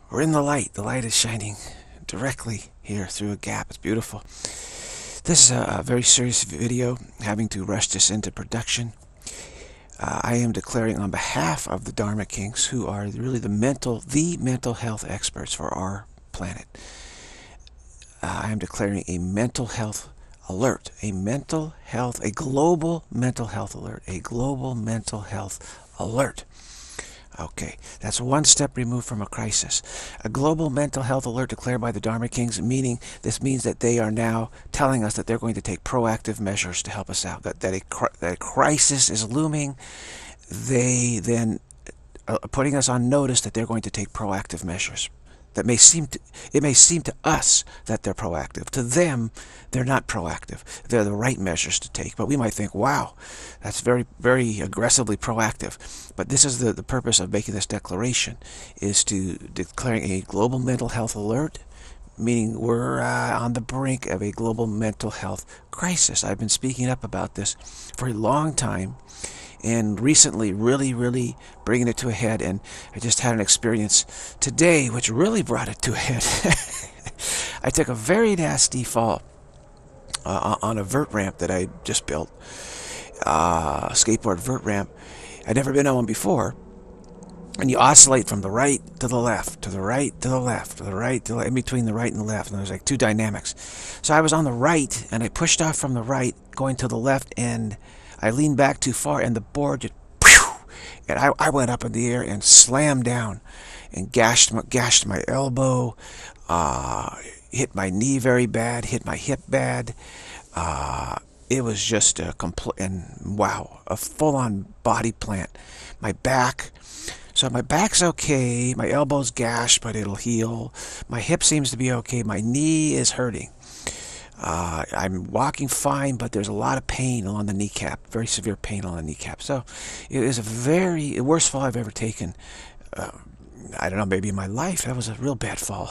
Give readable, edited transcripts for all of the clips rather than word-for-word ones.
We're in the light. The light is shining directly here through a gap. It's beautiful. This is a very serious video, having to rush this into production. I am declaring on behalf of the Dharma Kings, who are really the mental health experts for our planet. I am declaring a mental health alert, a global mental health alert, a global mental health alert. Okay, that's one step removed from a crisis. A global mental health alert declared by the Dharma Kings, meaning this means that they are now telling us that they're going to take proactive measures to help us out, that a crisis is looming. They then are putting us on notice that they're going to take proactive measures. It may seem to us that they're proactive. To them, they're not proactive. They're the right measures to take. But we might think, wow, that's very, very aggressively proactive. But this is the purpose of making this declaration, is to declaring a global mental health alert, meaning we're on the brink of a global mental health crisis. I've been speaking up about this for a long time, and recently really bringing it to a head, and I just had an experience today which really brought it to a head. I took a very nasty fall on a vert ramp that I just built, skateboard vert ramp. I'd never been on one before, and you oscillate from the right to the left, to the right to the left, to the right to the left, in between the right and the left, and there's like two dynamics. So I was on the right, and I pushed off from the right, going to the left, and I leaned back too far, and the board just, and I went up in the air and slammed down and gashed my elbow, hit my knee very bad, hit my hip bad. It was just a full-on body plant. My back. So my back's okay, my elbow's gashed, but it'll heal. My hip seems to be okay, my knee is hurting. I'm walking fine, but there's a lot of pain along the kneecap, very severe pain on the kneecap. So it is the worst fall I've ever taken. I don't know, maybe in my life. That was a real bad fall.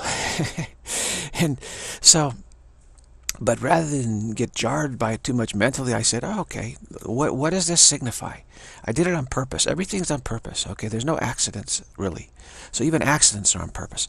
And so, but rather than get jarred by it too much mentally, I said, oh, okay, what does this signify? I did it on purpose. Everything's on purpose, okay? There's no accidents, really. So even accidents are on purpose.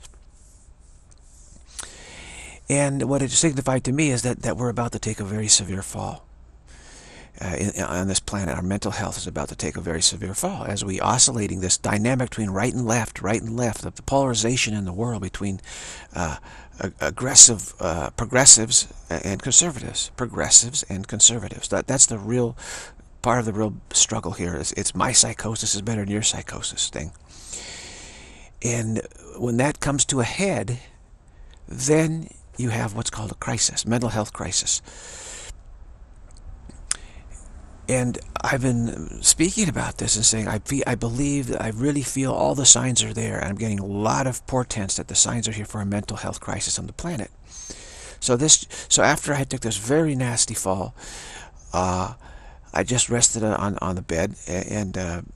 And what it signified to me is that we're about to take a very severe fall. On this planet, our mental health is about to take a very severe fall as we oscillating this dynamic between right and left, the polarization in the world between progressives and conservatives. That's the real part of the real struggle here. It's my psychosis is better than your psychosis thing. And when that comes to a head, then you have what's called a crisis, mental health crisis. And I've been speaking about this and saying, I believe that I really feel all the signs are there, and I'm getting a lot of portents that the signs are here for a mental health crisis on the planet. So after I took this very nasty fall, I just rested on the bed and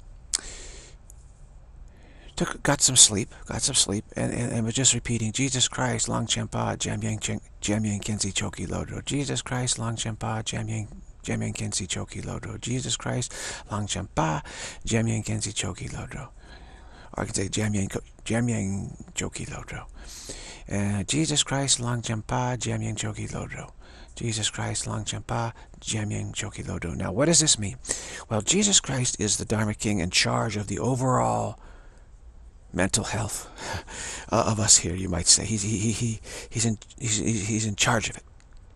got some sleep, and was just repeating, Jesus Christ, Long Chenpa, Jamyang Kenzi Choki Lodro. Jesus Christ, Long Chenpa, Jamyang Kenzi Choki Lodro. Jesus Christ, Long Chenpa, Jamyang Kenzi Choki Lodro. Or I can say Jamyang Choki Lodro. Jesus Christ, Long Chenpa, Jamyang Choki Lodro. Jesus Christ, Long Chenpa, Jamyang Choki Lodro. Now, what does this mean? Well, Jesus Christ is the Dharma King in charge of the overall mental health of us here, you might say. He's in charge of it.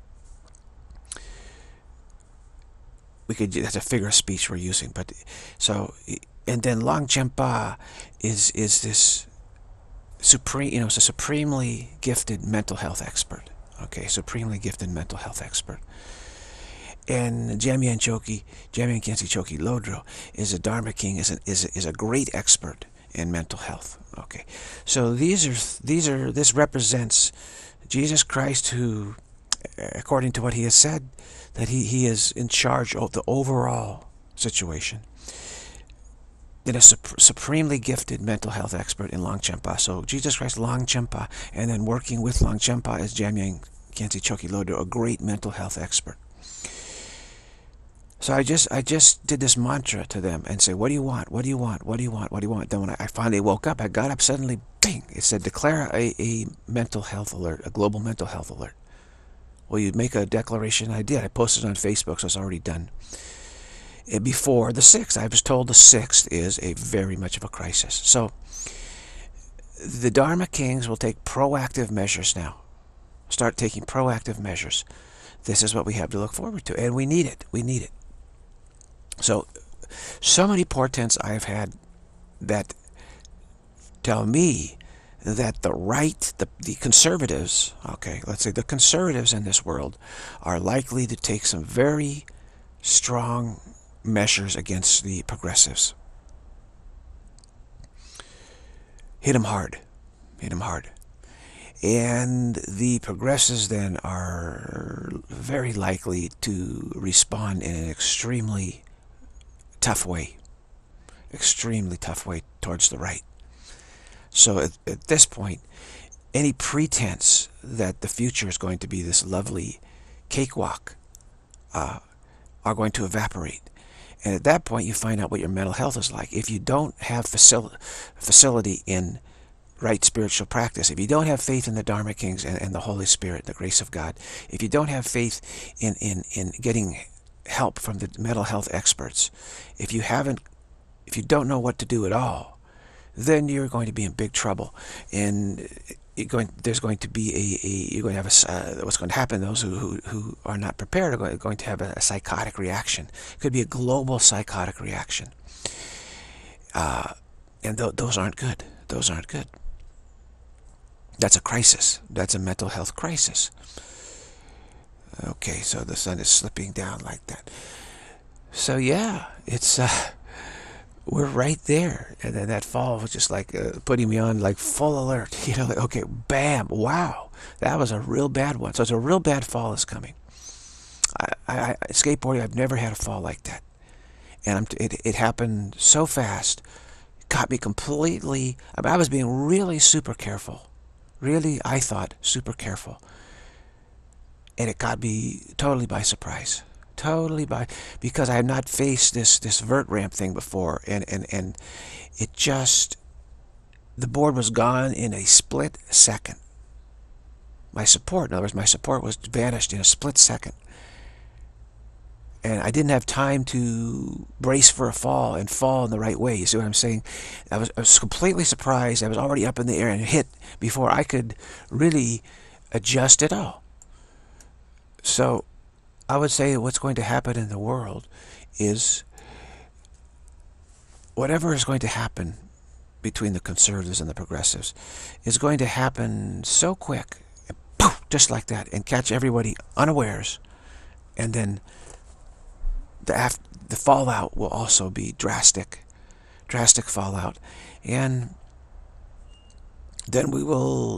That's a figure of speech we're using, but so, and then Long Chenpa is this supreme, it's a supremely gifted mental health expert. Okay, supremely gifted mental health expert. And Jamyang Kenzi Choki Lodro is a Dharma King, is a great expert in mental health. Okay, so this represents Jesus Christ, who, according to what he has said, that he is in charge of the overall situation. Then a supremely gifted mental health expert in Long Chenpa. So Jesus Christ, Long Chenpa, and then working with Long Chenpa is Jamyang Kenzi Choki Lodro, a great mental health expert. So I just did this mantra to them and say, what do you want? What do you want? What do you want? What do you want? Then when I finally woke up, I got up suddenly, bing, it said, declare a mental health alert, a global mental health alert. Well, you make a declaration. I did. I posted it on Facebook, so it's already done. Before the 6th, I was told the 6th is a very much of a crisis. So the Dharma Kings will take proactive measures now. Start taking proactive measures. This is what we have to look forward to, and we need it. We need it. So many portents I have had that tell me that the right, the conservatives, okay, let's say the conservatives in this world are likely to take some very strong measures against the progressives. Hit them hard. Hit them hard. And the progressives then are very likely to respond in an extremely tough way. Extremely tough way towards the right. So at this point, any pretense that the future is going to be this lovely cakewalk are going to evaporate. And at that point, you find out what your mental health is like. If you don't have facility in right spiritual practice, if you don't have faith in the Dharma Kings and the Holy Spirit, the grace of God, if you don't have faith in getting help from the mental health experts, if you don't know what to do at all, then you're going to be in big trouble. And there's going to be you're going to have what's going to happen, those who are not prepared are going to have a psychotic reaction. It could be a global psychotic reaction. And those aren't good. Those aren't good. That's a crisis. That's a mental health crisis. Okay, so the sun is slipping down like that. So yeah, it's we're right there. And then that fall was just like putting me on like full alert. You know, like, okay, bam, wow, that was a real bad one. So it's a real bad fall is coming. I skateboarding, I've never had a fall like that. And it happened so fast. It got me completely, I was being really super careful. Really, I thought, super careful. And it got me totally by surprise. Totally because I had not faced this vert ramp thing before. And it just, the board was gone in a split second. My support, in other words, my support was vanished in a split second. And I didn't have time to brace for a fall and fall in the right way. You see what I'm saying? I was completely surprised. I was already up in the air and hit before I could really adjust at all. So I would say what's going to happen in the world is whatever is going to happen between the conservatives and the progressives is going to happen so quick, poof, just like that, and catch everybody unawares. And then the fallout will also be drastic fallout, and then we will,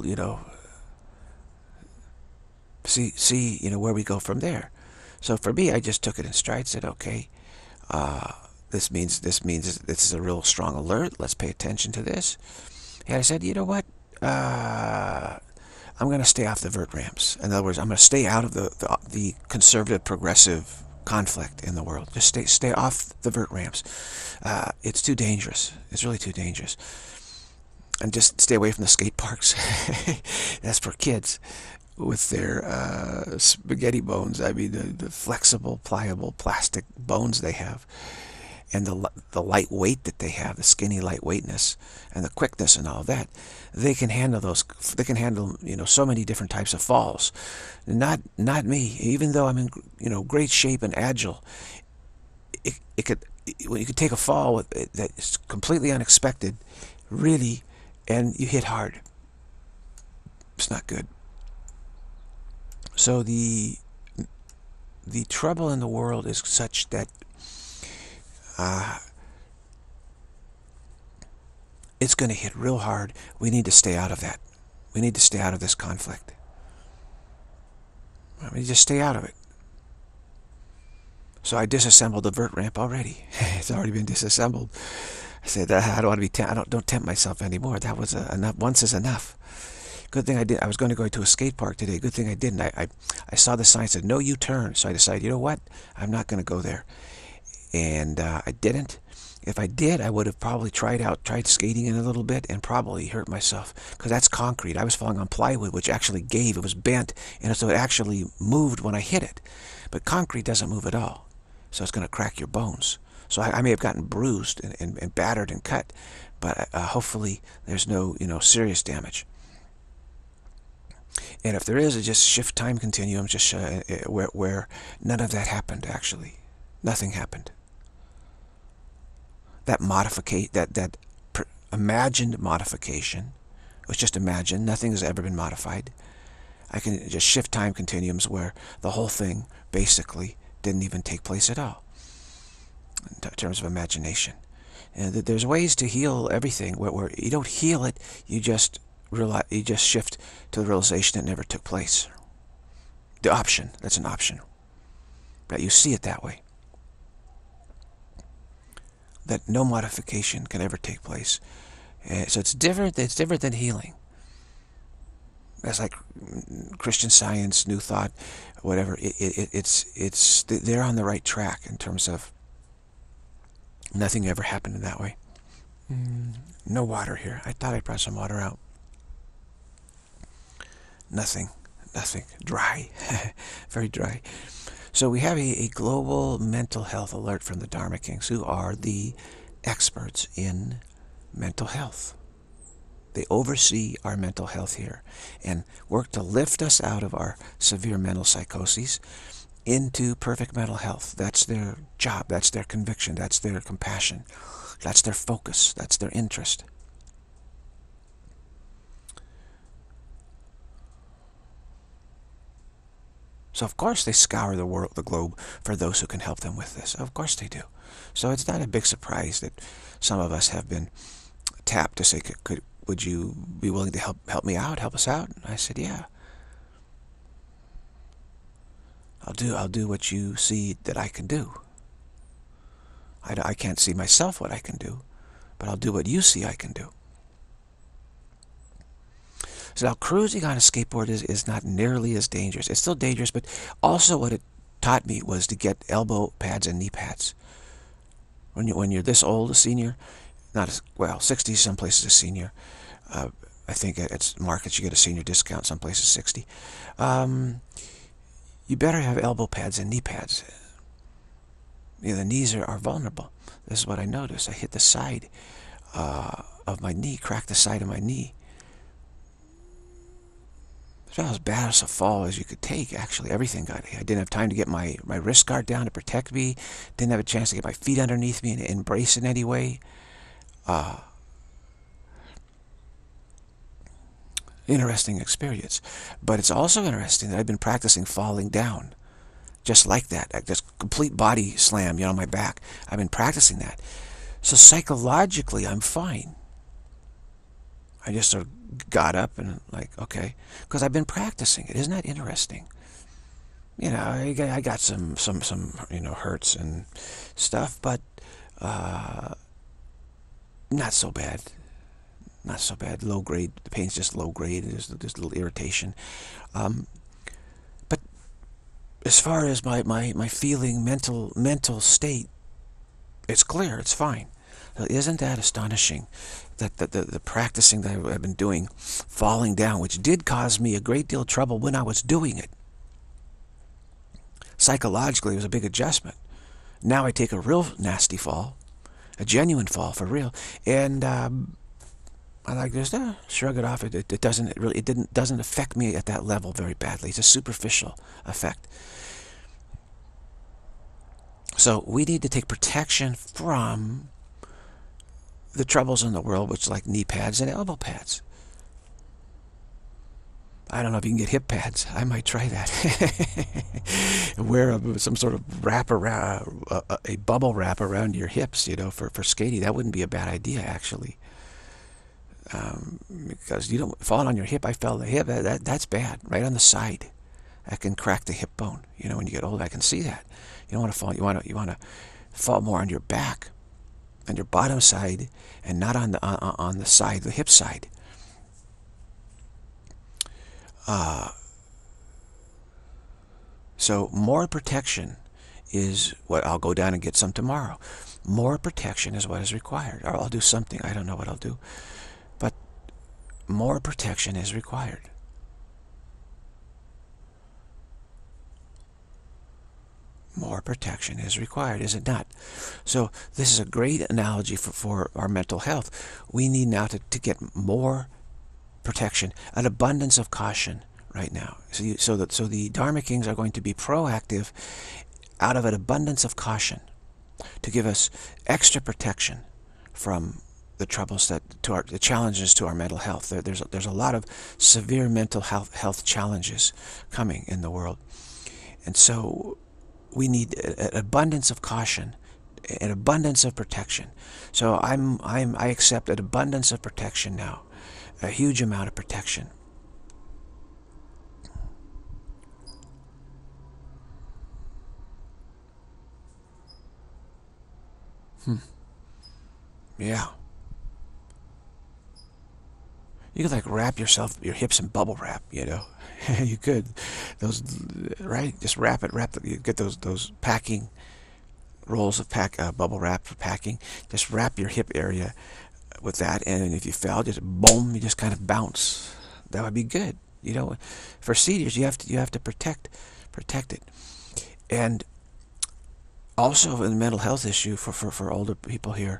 see, where we go from there. So for me, I just took it in stride, said, okay, this means this is a real strong alert. Let's pay attention to this. And I said, you know what? I'm going to stay off the vert ramps. In other words, I'm going to stay out of the conservative progressive conflict in the world. Just stay off the vert ramps. It's too dangerous. It's really too dangerous. And just stay away from the skate parks. That's for kids with their spaghetti bones. I mean, the flexible, pliable plastic bones they have, and the light weight that they have, the skinny lightweightness and the quickness and all of that. They can handle those. They can handle so many different types of falls. Not me. Even though I'm in great shape and agile, when you could take a fall that's completely unexpected, really, and you hit hard. It's not good. So the trouble in the world is such that it's going to hit real hard. We need to stay out of that. We need to stay out of this conflict. I mean, just stay out of it. So I disassembled the vert ramp already. It's already been disassembled. I said, I don't want to be. Don't tempt myself anymore. That was enough. Once is enough. Good thing I did. I was going to go to a skate park today. Good thing I didn't. I saw the sign that said no U-turn. So I decided, you know what? I'm not going to go there. And I didn't. If I did, I would have probably tried skating in a little bit and probably hurt myself, because that's concrete. I was falling on plywood, which actually gave. It was bent, and so it actually moved when I hit it. But concrete doesn't move at all, so it's going to crack your bones. So I may have gotten bruised and battered and cut, but hopefully there's no serious damage. And if there is, it's just shift time continuum, just where none of that happened. Actually, nothing happened. That imagined modification was just imagined. Nothing has ever been modified. I can just shift time continuums where the whole thing basically didn't even take place at all in terms of imagination. And there's ways to heal everything where you don't heal it, you just shift to the realization it never took place. The option, that's an option. That you see it that way. That no modification can ever take place. So it's different than healing. That's like Christian Science, New Thought, whatever. They're on the right track in terms of nothing ever happened in that way. No water here. I thought I brought some water out. Nothing. Dry. Very dry. So we have a global mental health alert from the Dharma Kings, who are the experts in mental health. They oversee our mental health here and work to lift us out of our severe mental psychoses into perfect mental health. That's their job. That's their conviction. That's their compassion. That's their focus. That's their interest. So of course they scour the globe for those who can help them with this. Of course they do. So it's not a big surprise that some of us have been tapped to say, would you be willing to help me out, help us out? And I said, yeah. I'll do what you see that I can do. I can't see myself what I can do, but I'll do what you see I can do. So now cruising on a skateboard is not nearly as dangerous. It's still dangerous, but also what it taught me was to get elbow pads and knee pads. When you're this old, a senior, not as, well, 60 some places a senior. I think at markets you get a senior discount, some places 60. You better have elbow pads and knee pads. The knees are vulnerable. This is what I noticed. I hit the side of my knee, cracked the side of my knee. It's about as bad as a fall as you could take, actually. Everything got hit. I didn't have time to get my wrist guard down to protect me. Didn't have a chance to get my feet underneath me and embrace in any way. Interesting experience. But it's also interesting that I've been practicing falling down. Just like that. Just complete body slam, on my back. I've been practicing that. So psychologically, I'm fine. I just sort of got up and like, okay. Because I've been practicing it. Isn't that interesting? I got some hurts and stuff, but not so bad. Not so bad. Low grade. The pain's just low grade. There's a little irritation. But as far as my feeling, mental state, it's clear. It's fine. So isn't that astonishing? That the practicing that I've been doing, falling down, which did cause me a great deal of trouble when I was doing it. Psychologically, it was a big adjustment. Now I take a real nasty fall, a genuine fall for real, and I like this. Shrug it off. It doesn't affect me at that level very badly. It's a superficial effect. So we need to take protection from the troubles in the world, which like knee pads and elbow pads. I don't know if you can get hip pads. I might try that. Wear some sort of wrap around, a bubble wrap around your hips, for skating. That wouldn't be a bad idea, actually. Because you don't fall on your hip. I fell on the hip. That's bad. Right on the side. That can crack the hip bone. When you get old, I can see that. You don't want to fall. You want to fall more on your back, on your bottom side, and not on the side, the hip side. So more protection is what I'll go down and get some tomorrow. More protection is what is required. Or I'll do something. I don't know what I'll do. But more protection is required. More protection is required, is it not? So this is a great analogy for our mental health. We need now to get more protection, an abundance of caution right now. So the Dharma Kings are going to be proactive out of an abundance of caution to give us extra protection from the troubles the challenges to our mental health. There's a lot of severe mental health challenges coming in the world, and so we need an abundance of caution, an abundance of protection. So I accept an abundance of protection now, a huge amount of protection. Yeah. You could like wrap your hips in bubble wrap, you know. You could, those, right? Just you get those packing rolls of bubble wrap for packing. Just wrap your hip area with that, and if you fell, just boom, you just kind of bounce. That would be good. You know, for seniors, you have to protect it, and also in the mental health issue for older people here,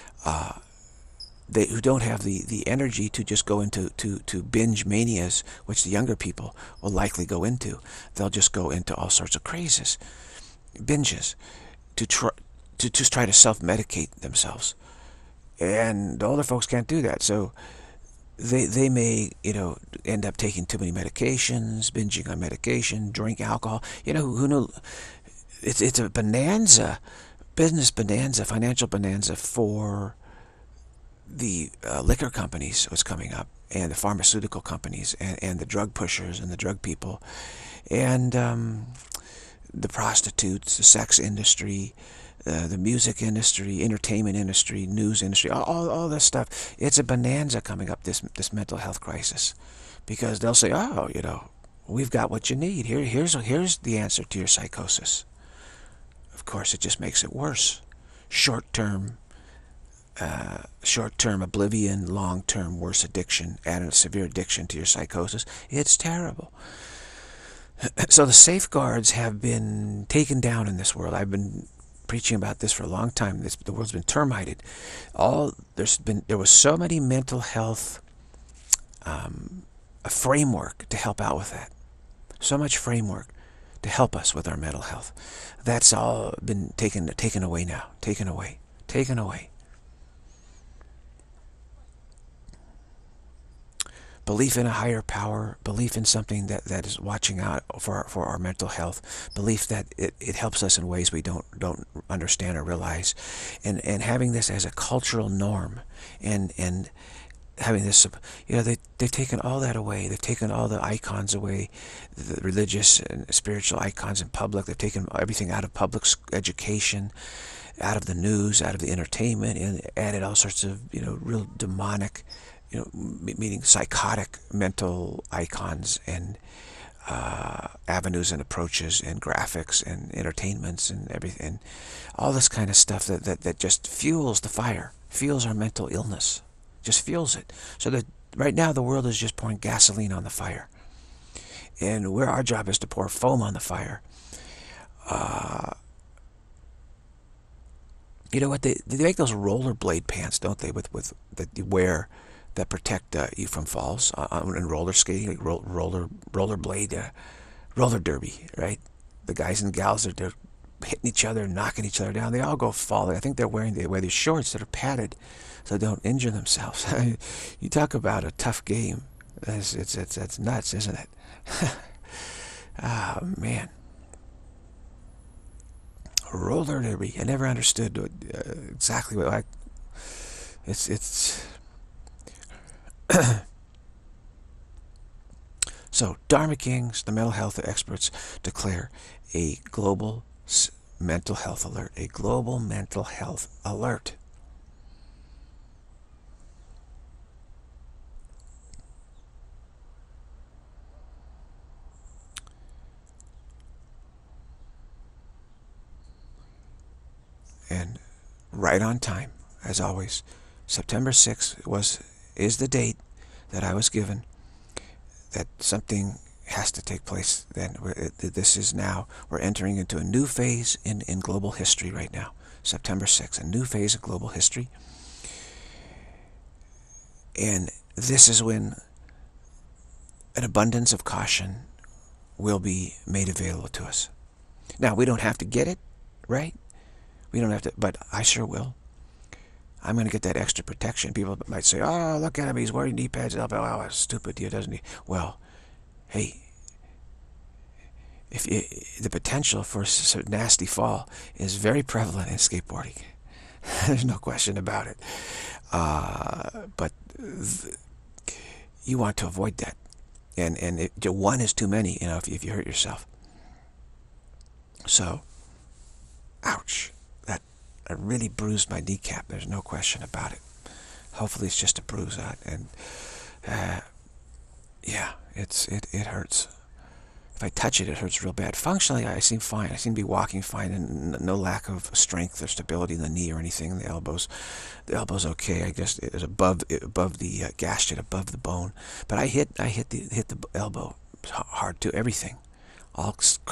who don't have the energy to just go into binge manias, which the younger people will likely go into. They'll just go into all sorts of crazes, binges, to just try to self-medicate themselves. And the older folks can't do that, so they may, you know, end up taking too many medications, binging on medication, drink alcohol. You know, who knew? It's a bonanza, business bonanza, financial bonanza for the liquor companies was coming up, and the pharmaceutical companies, and the drug pushers and the drug people, and the prostitutes, the sex industry, the music industry, entertainment industry, news industry, all this stuff. It's a bonanza coming up, this mental health crisis, because they'll say, oh, you know, we've got what you need. Here's the answer to your psychosis. Of course, it just makes it worse. Short-term oblivion, long-term worse addiction, add a severe addiction to your psychosis. It's terrible. So the safeguards have been taken down in this world. I've been preaching about this for a long time. The world's been termited. There was so many mental health a framework to help out with that. So much framework to help us with our mental health. That's all been taken away now. Taken away. Belief in a higher power, belief in something that is watching out for our mental health, belief that it helps us in ways we don't understand or realize, and having this as a cultural norm, and having this, you know, they've taken all that away. They've taken all the icons away, the religious and spiritual icons in public. They've taken everything out of public education, out of the news, out of the entertainment, and added all sorts of, you know, real demonic, you know, meaning psychotic mental icons and avenues and approaches and graphics and entertainments and everything, all this kind of stuff that just fuels the fire, fuels our mental illness, just fuels it. So that right now the world is just pouring gasoline on the fire, and our job is to pour foam on the fire. You know what, they make those rollerblade pants, don't they, with that you wear, that protect you from falls in roller skating, like rollerblade, roller derby, right? The guys and gals, they're hitting each other, knocking each other down. They all go falling. I think they wear these shorts that are padded so they don't injure themselves. You talk about a tough game. It's nuts, isn't it? Ah, man. Roller derby. I never understood exactly what it's So, Dharma Kings, the mental health experts, declare a global mental health alert. A global mental health alert. and right on time, as always. September 6th is the date that I was given, that something has to take place. Then this is now, we're entering into a new phase in global history right now. September 6th, a new phase of global history. And this is when an abundance of caution will be made available to us. Now, we don't have to get it, right? We don't have to, but I sure will. I'm going to get that extra protection. People might say, oh, look at him, he's wearing knee pads. Oh, stupid, he doesn't. Well, hey, the potential for a nasty fall is very prevalent in skateboarding. There's no question about it. But you want to avoid that. And one is too many, if you hurt yourself. So, ouch. That really bruised my kneecap. There's no question about it. Hopefully it's just a bruise. Yeah, it hurts. If I touch it, it hurts real bad. Functionally, I seem fine. I seem to be walking fine, and no lack of strength or stability in the knee or anything. In the elbows, okay. I guess it is above the gashed it above the bone. But I hit the elbow hard too. Everything, all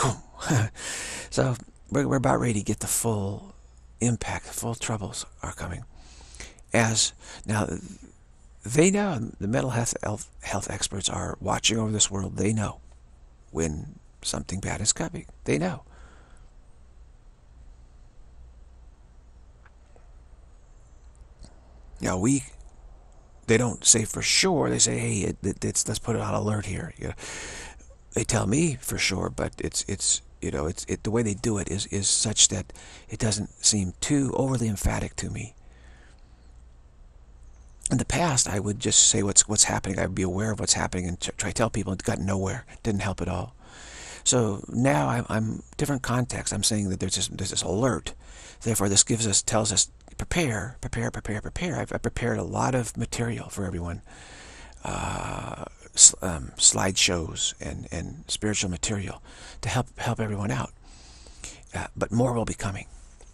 so we're about ready to get the full impact. The full troubles are coming. As now, they know, the mental health experts are watching over this world. They know when something bad is coming. They know. Now they don't say for sure. They say, hey, let's put it on alert here. They tell me for sure, but it's the way they do it is such that it doesn't seem too overly emphatic to me. In the past, I would just say what's happening. I'd be aware of what's happening and try to tell people. It got nowhere. Didn't help at all. So now I'm different context. I'm saying that there's this alert. Therefore, this tells us prepare. I've prepared a lot of material for everyone, slideshows and spiritual material to help everyone out. But more will be coming.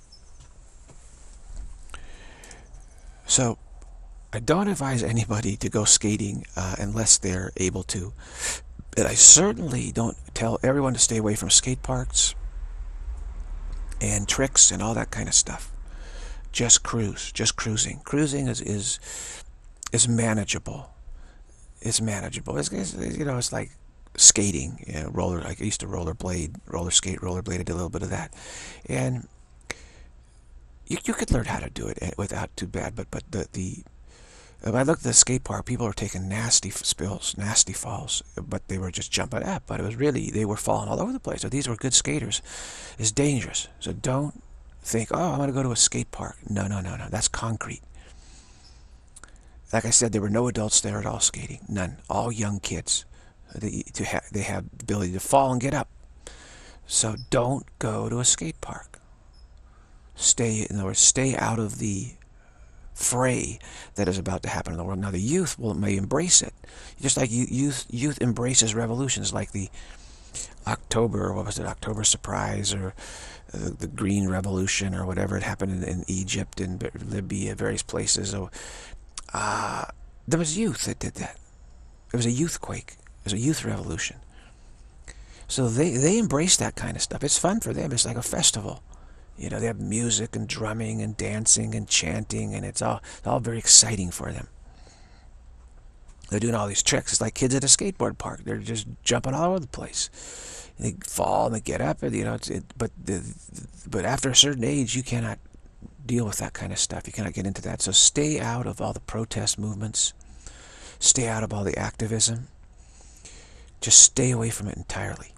So I don't advise anybody to go skating unless they're able to. And I certainly don't tell everyone to stay away from skate parks and tricks and all that kind of stuff. Just cruise, just cruising. Cruising is manageable. It's manageable. It's like skating. Like I used to roller skate. I did a little bit of that, and you could learn how to do it without too bad. But if I looked at the skate park, people were taking nasty spills, nasty falls, but they were just jumping up. But it was really, they were falling all over the place. So these were good skaters. It's dangerous. So don't think, oh, I'm going to go to a skate park. No. That's concrete. Like I said, there were no adults there at all skating. None. All young kids. They have the ability to fall and get up. So don't go to a skate park. In other words, stay out of the fray that is about to happen in the world. Now the youth may embrace it, just like youth embraces revolutions, like the October Surprise, or the Green Revolution, or whatever. It happened in Egypt and Libya, various places. So there was youth that did that. It was a youth quake. It was a youth revolution. So they embrace that kind of stuff. It's fun for them. It's like a festival. They have music and drumming and dancing and chanting, and it's all very exciting for them. They're doing all these tricks. It's like kids at a skateboard park. They're just jumping all over the place. And they fall and they get up, and but after a certain age, you cannot deal with that kind of stuff. You cannot get into that. So stay out of all the protest movements. Stay out of all the activism. Just stay away from it entirely.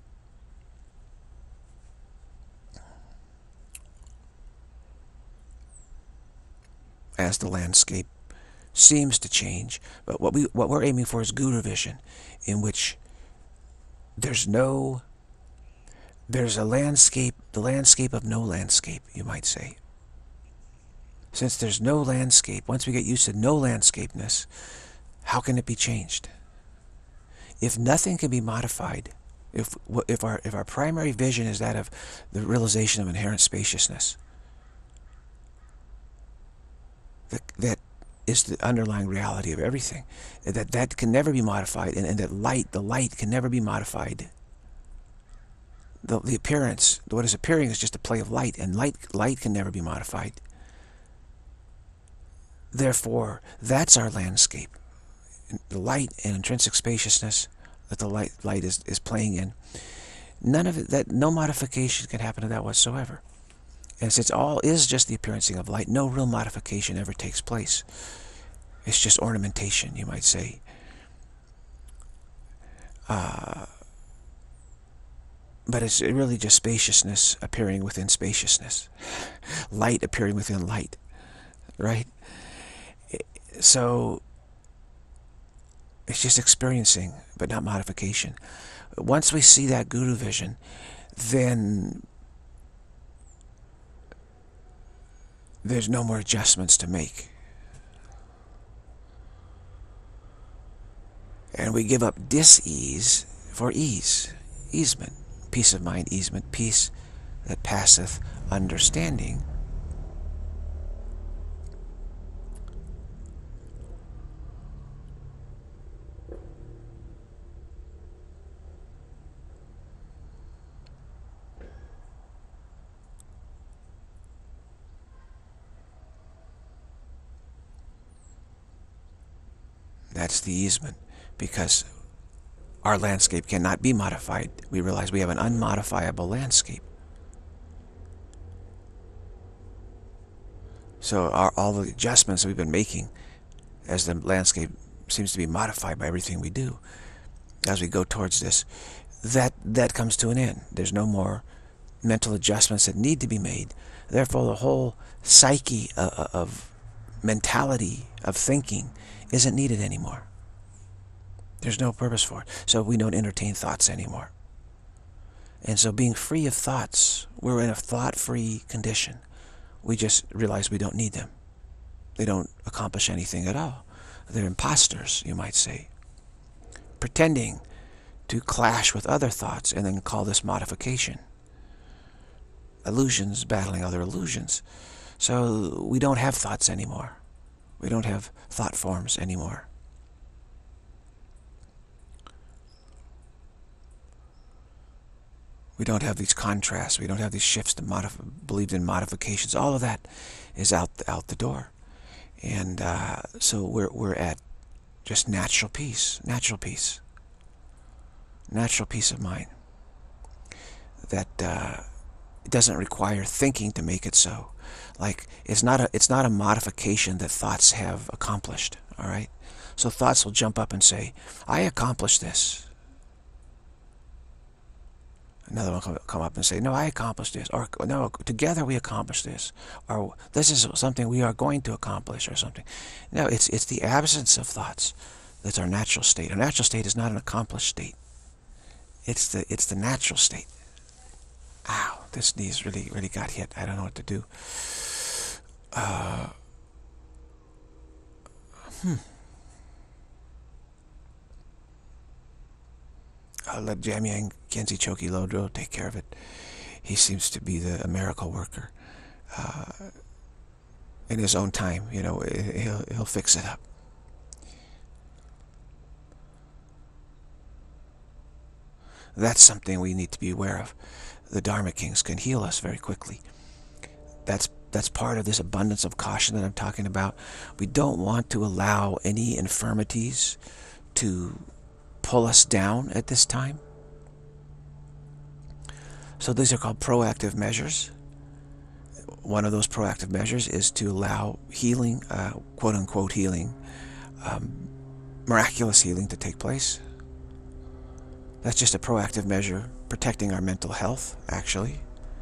As the landscape seems to change, but what we're aiming for is Guru vision, in which there's a landscape, the landscape of no landscape, you might say. Since there's no landscape, once we get used to no landscapeness, how can it be changed? If nothing can be modified, if our primary vision is that of the realization of inherent spaciousness, that is the underlying reality of everything. That can never be modified, and that the light can never be modified. The appearance, what is appearing is just a play of light, and light can never be modified. Therefore, that's our landscape. The light and intrinsic spaciousness that the light is playing in. None of it, no modification can happen to that whatsoever. And since all is just the appearancing of light, no real modification ever takes place. It's just ornamentation, you might say. But it's really just spaciousness appearing within spaciousness. Light appearing within light. Right? So, it's just experiencing, but not modification. Once we see that guru vision, then there's no more adjustments to make. And we give up dis-ease for ease. Easement. Peace of mind, easement, peace that passeth understanding. That's the easement, because our landscape cannot be modified. We realize we have an unmodifiable landscape. So all the adjustments we've been making as the landscape seems to be modified by everything we do, as we go towards this, that comes to an end. There's no more mental adjustments that need to be made. Therefore, the whole psyche of mentality, of thinking, isn't needed anymore. There's no purpose for it. So we don't entertain thoughts anymore. And so being free of thoughts, we're in a thought-free condition. We just realize we don't need them. They don't accomplish anything at all. They're imposters, you might say, pretending to clash with other thoughts and then call this modification. Illusions battling other illusions. So we don't have thoughts anymore. We don't have thought forms anymore. We don't have these contrasts. We don't have these shifts to believed in modifications. All of that is out the door. And so we're at just natural peace. Natural peace. Natural peace of mind. That it doesn't require thinking to make it so. Like it's not a modification that thoughts have accomplished. All right. So thoughts will jump up and say, "I accomplished this." Another one will come up and say, "No, I accomplished this," or "No, together we accomplished this," or "This is something we are going to accomplish," or something. No, it's the absence of thoughts that's our natural state. Our natural state is not an accomplished state. It's the natural state. Ow, this knee's really got hit. I don't know what to do. I'll let Jamyang Kenzie Choki Lodro take care of it. He seems to be a miracle worker. In his own time, you know, he'll fix it up. That's something we need to be aware of. The Dharma Kings can heal us very quickly. That's part of this abundance of caution that I'm talking about. We don't want to allow any infirmities to pull us down at this time. So these are called proactive measures. One of those proactive measures is to allow healing, quote-unquote healing, miraculous healing to take place. That's just a proactive measure, protecting our mental health, actually.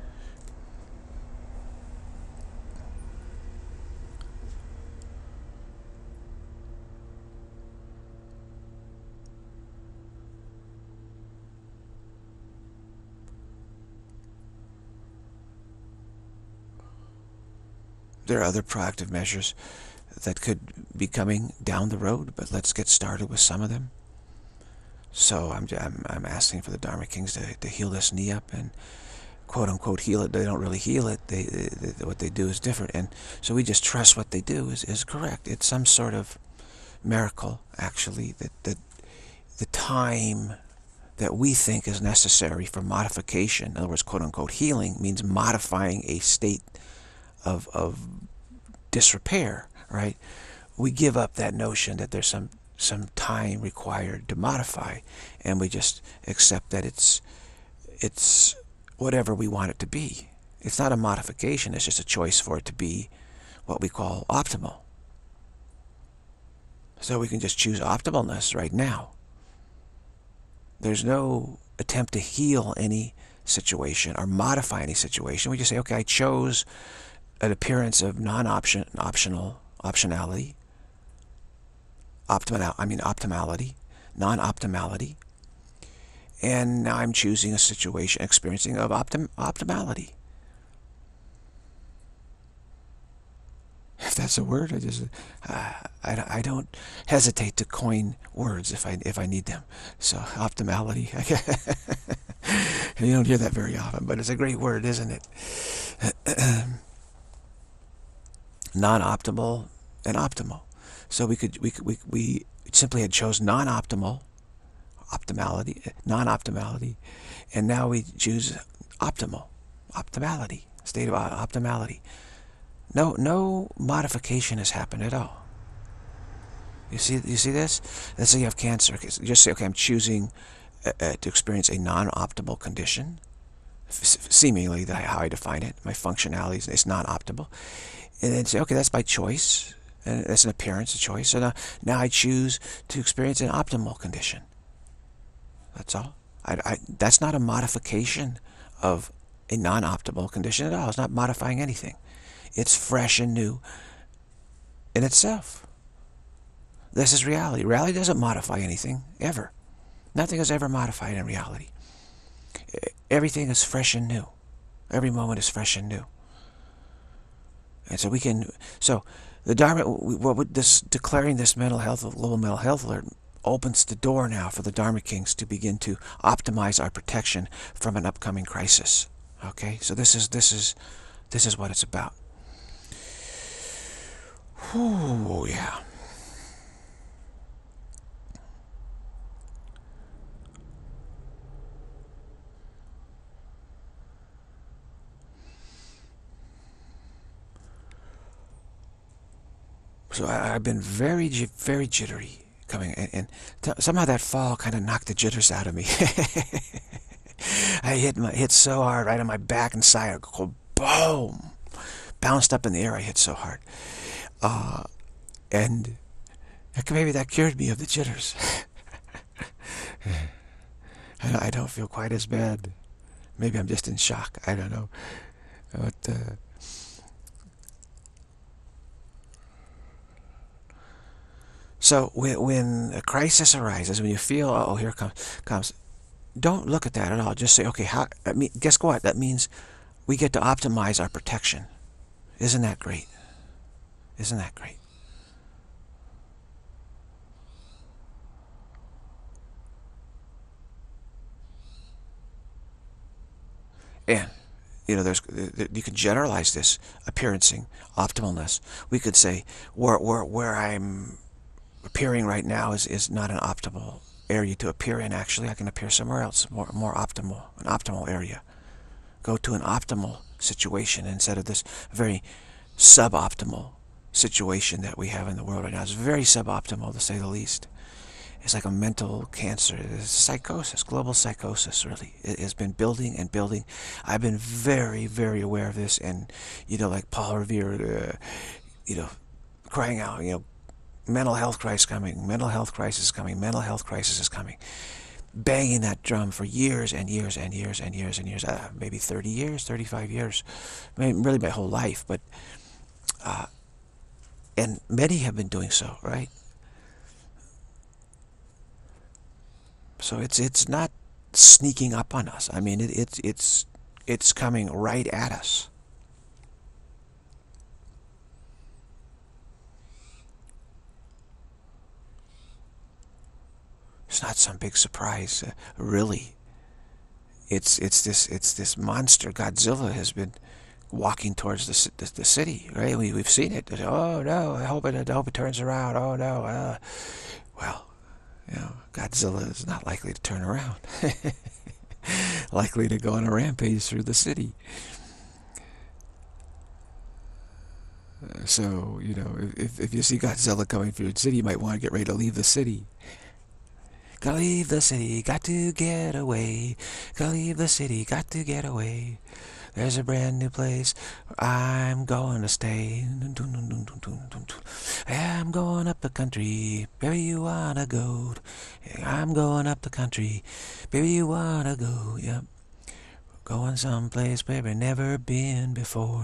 There are other proactive measures that could be coming down the road, but let's get started with some of them. So I'm asking for the Dharma Kings to heal this knee up and quote-unquote heal it, they don't really heal it. What they do is different. And so we just trust what they do is correct. It's some sort of miracle, actually, that the time that we think is necessary for modification, in other words, quote-unquote healing, means modifying a state of disrepair, right? We give up that notion that there's some time required to modify, and we just accept that it's whatever we want it to be. It's not a modification, it's just a choice for it to be what we call optimal. So we can just choose optimalness right now. There's no attempt to heal any situation or modify any situation. We just say, okay, I chose an appearance of optionality, non-optimality, and now I'm choosing a situation, experiencing of optimality. If that's a word, I don't hesitate to coin words if I need them. So optimality, you don't hear that very often, but it's a great word, isn't it? Non-optimal and optimal. So we simply had chose non-optimality, and now we choose optimality, state of optimality. No modification has happened at all. You see this? Let's say you have cancer. Okay, so just say, okay, I'm choosing to experience a non-optimal condition. Seemingly, how I define it, my functionality is not optimal. And then say, okay, that's by choice. And that's an appearance, a choice. So now I choose to experience an optimal condition. That's all. That's not a modification of a non-optimal condition at all. It's not modifying anything. It's fresh and new in itself. This is reality. Reality doesn't modify anything, ever. Nothing is ever modified in reality. Everything is fresh and new. Every moment is fresh and new. And so the Dharma, declaring this mental health, global mental health alert, opens the door now for the Dharma Kings to begin to optimize our protection from an upcoming crisis. Okay, so this is what it's about. Oh yeah. So I've been very jittery coming, and somehow that fall kind of knocked the jitters out of me. I hit so hard right on my back and side. I go boom, bounced up in the air. I hit so hard, and maybe that cured me of the jitters. I don't feel quite as bad. Maybe I'm just in shock. I don't know, but. So when a crisis arises, when you feel, oh, here comes, don't look at that at all. Just say, okay, guess what? That means we get to optimize our protection. Isn't that great? Isn't that great? And you can generalize this appearancing optimalness. We could say where I'm appearing right now is not an optimal area to appear in. Actually, I can appear somewhere else, more optimal, an optimal area. Go to an optimal situation instead of this very suboptimal situation that we have in the world right now. It's very suboptimal, to say the least. It's like a mental cancer. It's psychosis, global psychosis, really. It has been building and building. I've been very aware of this, and like Paul Revere, crying out, mental health crisis coming, mental health crisis coming, mental health crisis is coming. Banging that drum for years and years and years and years and years, maybe 30 years, 35 years, maybe really my whole life. But and many have been doing so, right? So it's not sneaking up on us. I mean, it's coming right at us. It's not some big surprise, really. it's this monster Godzilla has been walking towards the city, right? We've seen it. Oh no! I hope it turns around. Oh no! Well, Godzilla is not likely to turn around. Likely to go on a rampage through the city. So, if you see Godzilla coming through the city, you might want to get ready to leave the city. Gotta leave the city, got to get away. Gotta leave the city, got to get away. There's a brand new place I'm going to stay. I'm going up the country, baby, you wanna go? I'm going up the country, baby, you wanna go? Yep, going someplace, baby, never been before.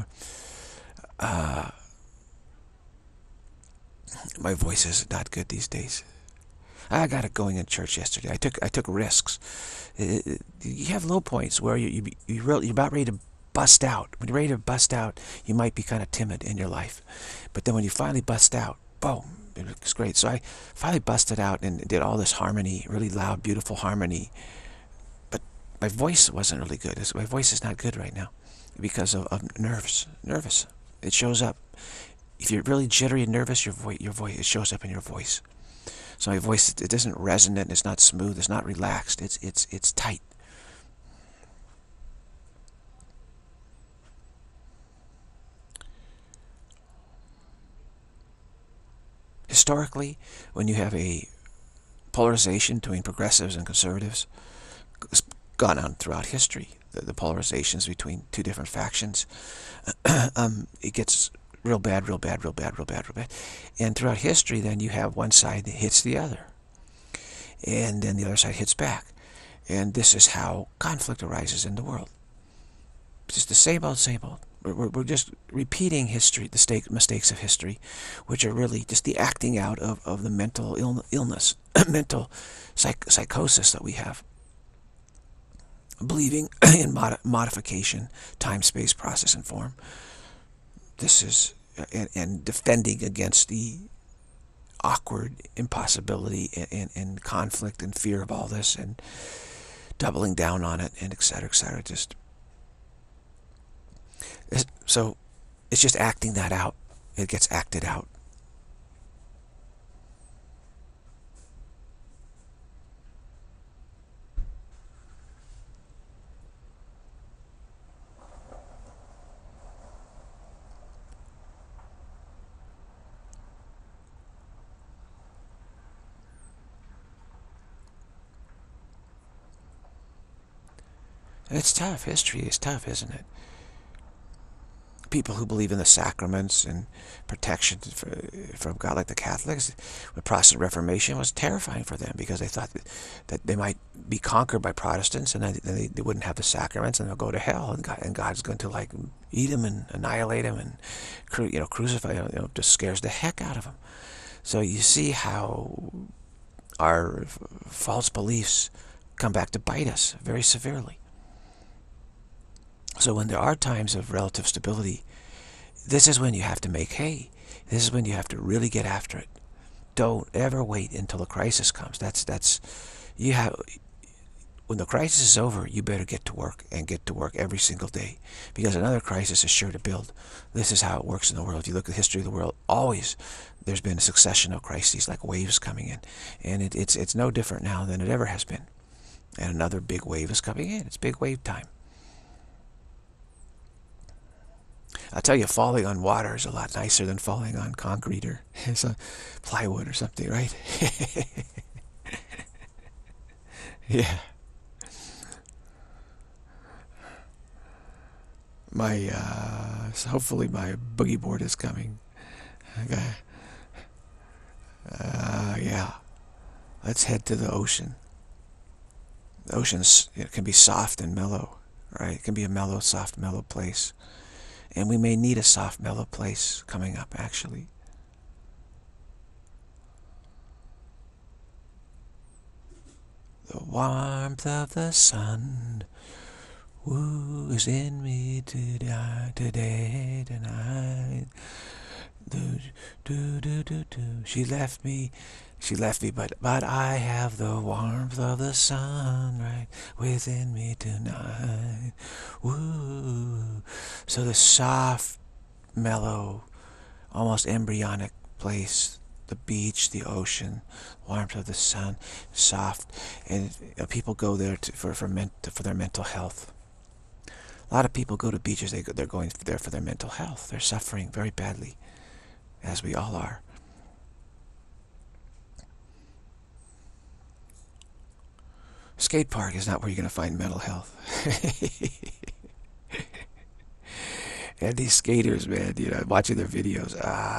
My voice is not good these days. I got it going in church yesterday. I took risks. You have low points where you're about ready to bust out. When you're ready to bust out, you might be kind of timid in your life. But then when you finally bust out, boom, it looks great. So I finally busted out and did all this harmony, really loud, beautiful harmony. But my voice wasn't really good. My voice is not good right now because of nerves. Nervous. It shows up. If you're really jittery and nervous, your voice, it shows up in your voice. So my voice, it isn't resonant, it's not smooth, it's not relaxed, it's tight. Historically, when you have a polarization between progressives and conservatives, it's gone on throughout history, the polarizations between two different factions, it gets real bad, real bad, real bad, real bad, real bad. And throughout history, then you have one side that hits the other. And then the other side hits back. And this is how conflict arises in the world. It's just the same old, same old. We're just repeating history, the mistakes of history, which are really just the acting out of the mental illness, mental psychosis that we have. Believing in modification, time, space, process, and form. This is, and defending against the awkward impossibility and conflict and fear of all this, and doubling down on it, and etc., etc. So it's just acting that out. It gets acted out. It's tough. History is tough, isn't it? People who believe in the sacraments and protection from God, like the Catholics, the Protestant Reformation was terrifying for them because they thought that they might be conquered by Protestants and then they wouldn't have the sacraments and they'll go to hell, and God's going to like eat them and annihilate them and crucify them. Just scares the heck out of them. So you see how our false beliefs come back to bite us very severely. So when there are times of relative stability, this is when you have to make hay. This is when you have to really get after it. Don't ever wait until a crisis comes. When the crisis is over, you better get to work, and get to work every single day, because another crisis is sure to build. This is how it works in the world. If you look at the history of the world, always there's been a succession of crises, like waves coming in, and it's no different now than it ever has been. And another big wave is coming in. It's big wave time. I'll tell you, falling on water is a lot nicer than falling on concrete or some plywood or something, right? Yeah. Hopefully my boogie board is coming. Okay. Yeah. Let's head to the ocean. The ocean's, it can be soft and mellow, right? It can be a mellow, soft, mellow place. And we may need a soft, mellow place coming up, actually. The warmth of the sun, woo, is in me today, tonight. She left me She left me, but I have the warmth of the sun right within me tonight. Woo. So the soft, mellow, almost embryonic place, the beach, the ocean, warmth of the sun, soft, and people go there for their mental health. A lot of people go to beaches. They're going there for their mental health. They're suffering very badly, as we all are. Skate park is not where you're going to find mental health. And these skaters, man, watching their videos,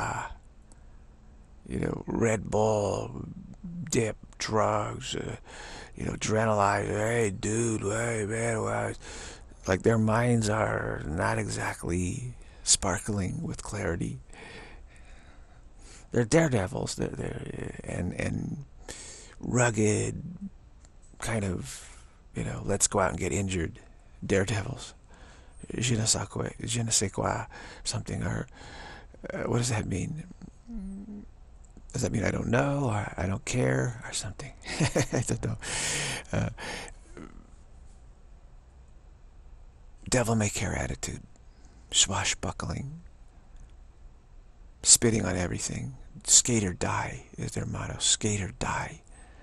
Red Bull, dip, drugs, adrenaline. Hey, dude, hey, man, wow. Like their minds are not exactly sparkling with clarity. They're daredevils. And rugged, kind of, let's go out and get injured daredevils. Je ne sais quoi, something, or what does that mean? Does that mean I don't know, or I don't care, or something? I don't know. Devil-may-care attitude, swashbuckling, spitting on everything. Skate or die is their motto. Skate or die.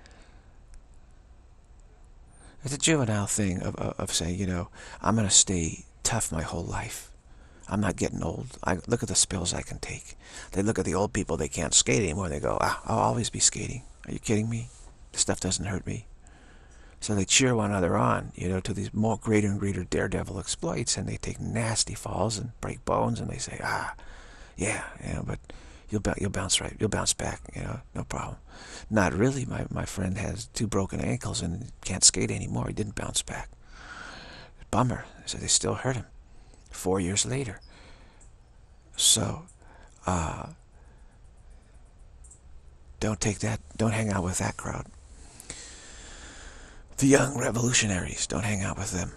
It's a juvenile thing of saying, I'm going to stay tough my whole life. I'm not getting old. Look at the spills I can take. They look at the old people, they can't skate anymore. They go, I'll always be skating. Are you kidding me? This stuff doesn't hurt me. So they cheer one another on, to these more greater and greater daredevil exploits, and they take nasty falls and break bones, and they say, yeah, but you'll bounce right. You'll bounce back, no problem. Not really. My friend has 2 broken ankles and can't skate anymore. He didn't bounce back. Bummer. So they still hurt him 4 years later. So, don't take that. Don't hang out with that crowd. The young revolutionaries, don't hang out with them.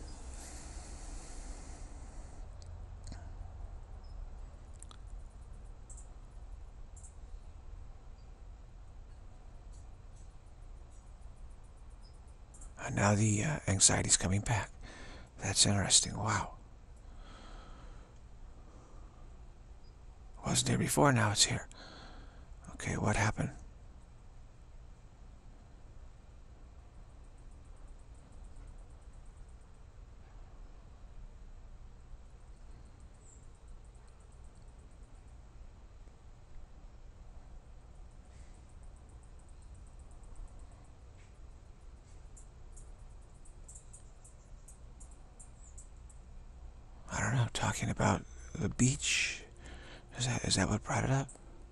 And now the anxiety's coming back. That's interesting. Wow. Wasn't here before, now it's here. Okay, what happened? I don't know, talking about the beach. Is that what brought it up?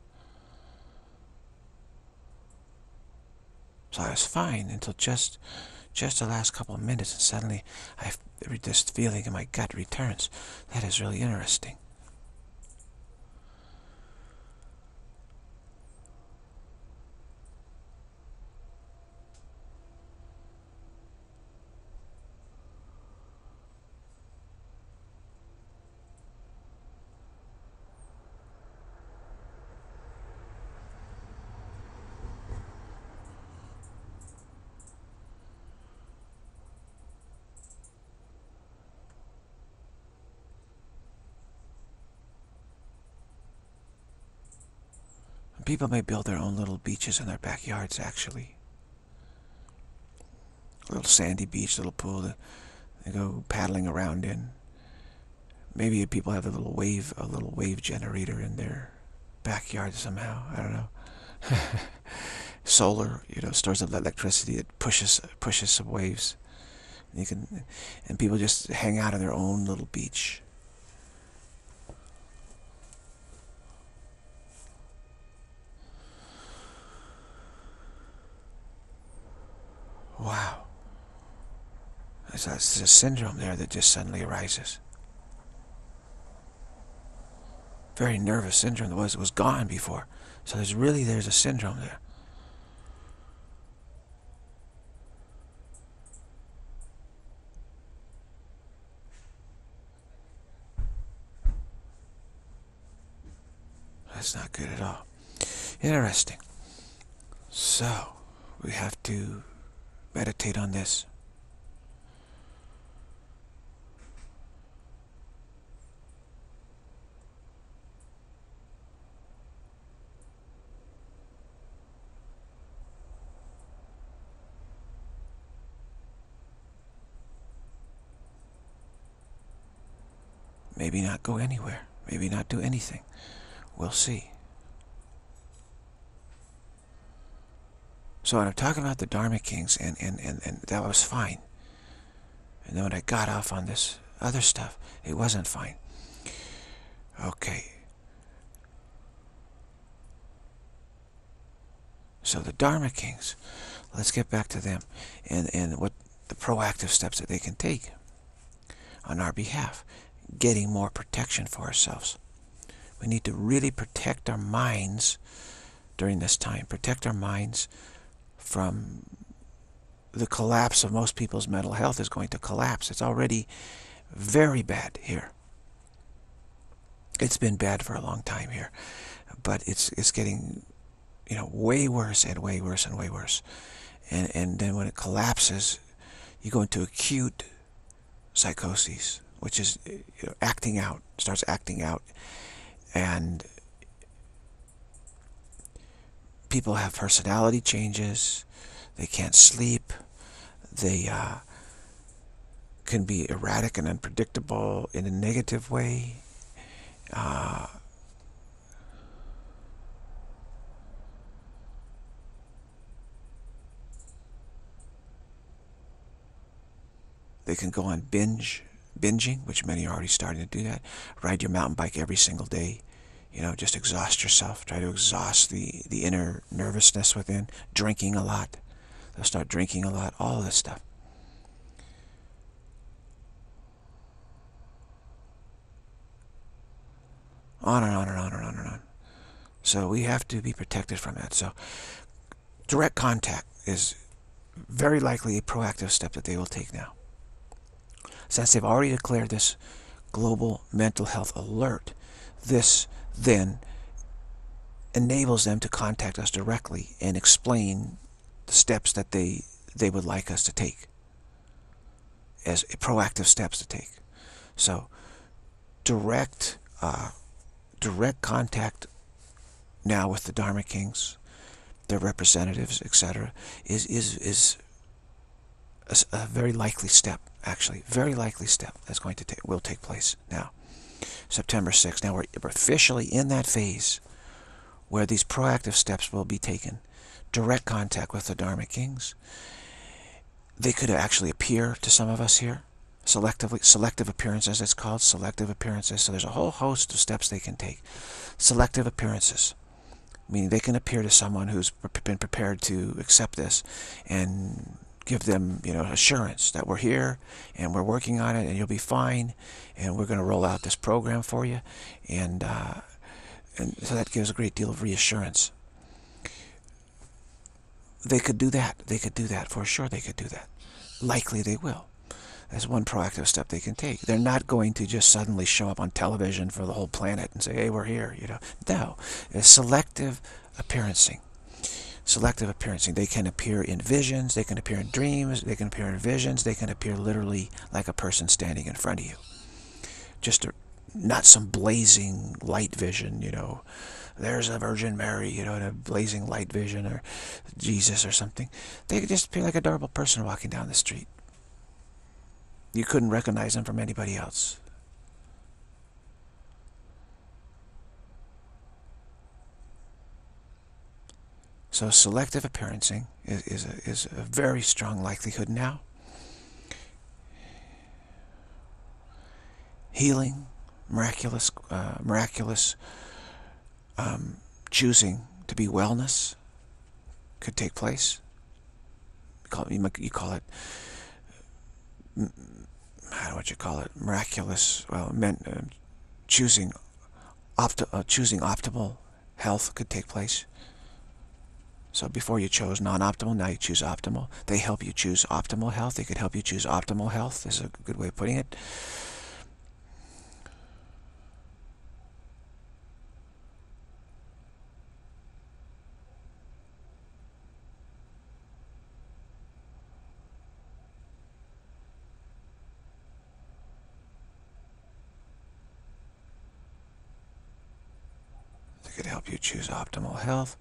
So I was fine until just the last couple of minutes, and suddenly this feeling in my gut returns. That is really interesting. People may build their own little beaches in their backyards, actually. A little sandy beach, little pool that they go paddling around in. Maybe people have a little wave generator in their backyard somehow. I don't know. Solar, stores of electricity that pushes some waves. And people just hang out on their own little beach. Wow. There's a syndrome there that just suddenly arises. Very nervous syndrome that was gone before. So there's a syndrome there. That's not good at all. Interesting. So, we have to meditate on this. Maybe not go anywhere. Maybe not do anything. We'll see. So when I'm talking about the Dharma Kings, and that was fine. And then when I got off on this other stuff, it wasn't fine. Okay. So the Dharma Kings, let's get back to them and what the proactive steps that they can take on our behalf. Getting more protection for ourselves. We need to really protect our minds during this time. Protect our minds from the collapse of most people's mental health is going to collapse. It's already very bad here. It's been bad for a long time here, but it's getting, way worse and way worse and way worse. And then when it collapses, you go into acute psychoses, which is acting out, starts acting out, and people have personality changes. They can't sleep. They can be erratic and unpredictable in a negative way. They can go on binging, which many are already starting to do that. Ride your mountain bike every single day. Just exhaust yourself. Try to exhaust the inner nervousness within. Drinking a lot. They'll start drinking a lot. All of this stuff. On and on and on and on and on. So we have to be protected from that. So direct contact is very likely a proactive step that they will take now. Since they've already declared this global mental health alert, this then enables them to contact us directly and explain the steps that they would like us to take as proactive steps to take. So direct contact now with the Dharma Kings, their representatives, etc., is a very likely step. Actually, very likely step that's will take place now. September 6th. Now we're officially in that phase where these proactive steps will be taken. Direct contact with the Dharma Kings. They could actually appear to some of us here. Selective appearances, it's called. Selective appearances. So there's a whole host of steps they can take. Selective appearances. Meaning they can appear to someone who's been prepared to accept this and give them, assurance that we're here and we're working on it and you'll be fine and we're going to roll out this program for you. And so that gives a great deal of reassurance. They could do that. They could do that. For sure they could do that. Likely they will. That's one proactive step they can take. They're not going to just suddenly show up on television for the whole planet and say, hey, we're here. No. It's selective appearancing. Selective appearancing. They can appear in visions, they can appear in dreams, they can appear in visions, they can appear literally like a person standing in front of you. Just not some blazing light vision, there's a Virgin Mary, in a blazing light vision, or Jesus or something. They could just appear like a adorable person walking down the street. You couldn't recognize them from anybody else. So selective appearancing is a very strong likelihood now. Healing, miraculous choosing to be wellness could take place. You call it, what you call it, miraculous. Well, choosing optimal health could take place. So before you chose non-optimal, now you choose optimal. They help you choose optimal health. They could help you choose optimal health. This is a good way of putting it. help you choose optimal health.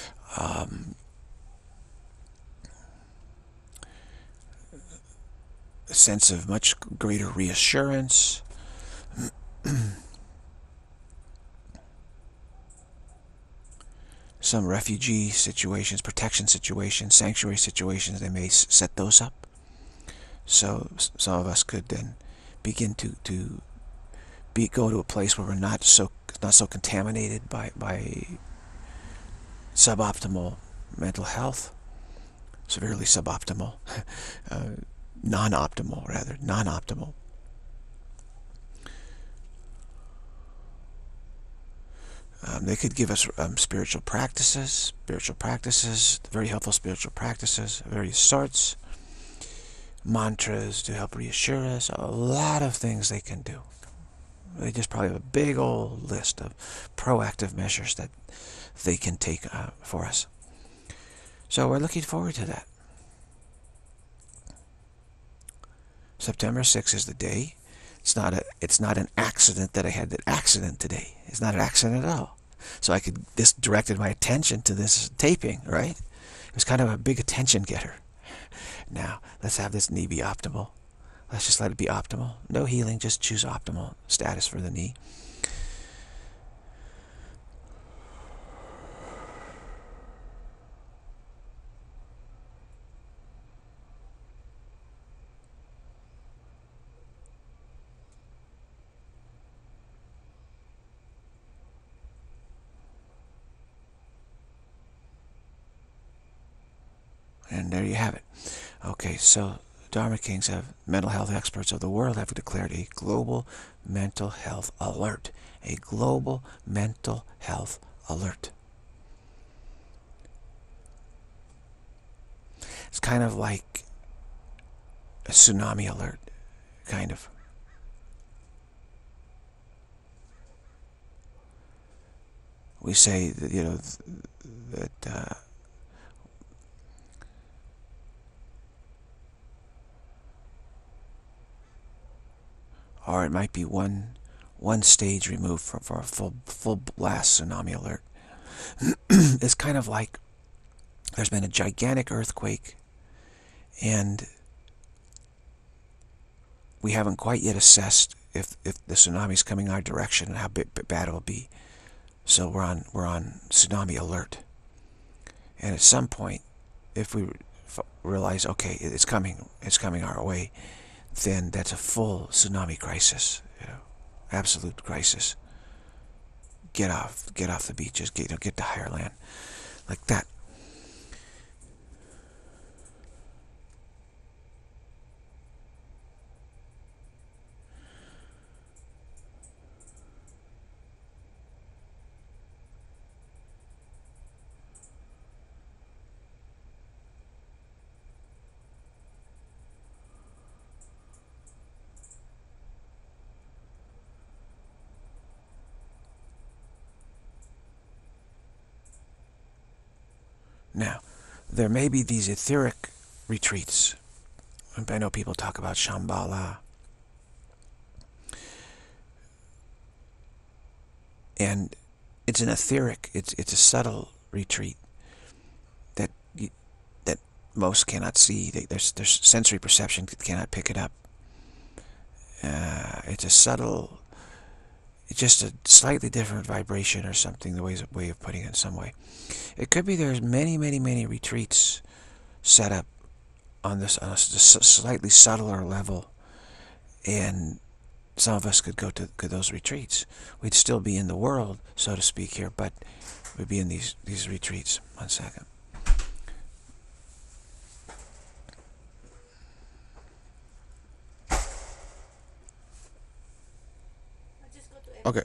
A sense of much greater reassurance. Some refugee situations, protection situations, sanctuary situations, they may set those up. So some of us could then begin to go to a place where we're not so contaminated by suboptimal mental health, severely suboptimal, non-optimal rather, non-optimal. They could give us spiritual practices, very helpful spiritual practices, of various sorts, mantras to help reassure us, a lot of things they can do. They just probably have a big old list of proactive measures that they can take for us. So we're looking forward to that. September 6th is the day. It's not an accident that I had that accident today. It's not an accident at all. So this directed my attention to this taping, right? It was kind of a big attention getter. Now, let's have this knee be optimal. Let's just let it be optimal. No healing, just choose optimal status for the knee. And there you have it. Okay, so Dharma Kings, mental health experts of the world, have declared a global mental health alert. A global mental health alert. It's kind of like a tsunami alert, kind of. We say that, that or it might be one stage removed from a full blast tsunami alert. It's kind of like there's been a gigantic earthquake, and we haven't quite yet assessed if the tsunami's coming our direction and how bad it'll be. So we're on tsunami alert. And at some point, if we realize, okay, it's coming our way, then that's a full tsunami crisis, absolute crisis. Get off the beaches, get to higher land, like that. Now, there may be these etheric retreats. I know people talk about Shambhala. And it's an etheric, it's a subtle retreat that most cannot see. There's sensory perception cannot pick it up. It's a subtle, it's just a slightly different vibration or something, the way of putting it in some way. It could be there's many retreats set up on a slightly subtler level, and some of us could go to those retreats. We'd still be in the world, so to speak, here, but we'd be in these retreats. 1 second. Okay.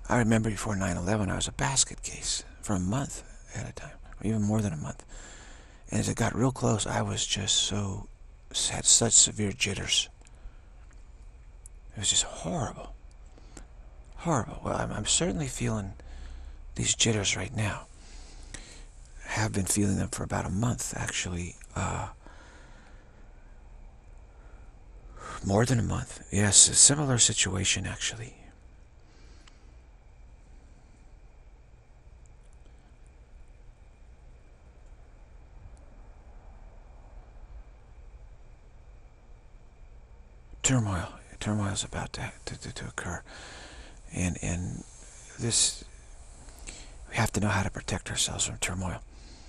I remember before 9/11, I was a basket case for a month at a time, or even more than a month. And as it got real close, I was just had such severe jitters. It was just horrible. Horrible. Well, I'm certainly feeling these jitters right now. I have been feeling them for about a month, actually. More than a month. Yes, a similar situation, actually. Turmoil is about to occur, and this, we have to know how to protect ourselves from turmoil.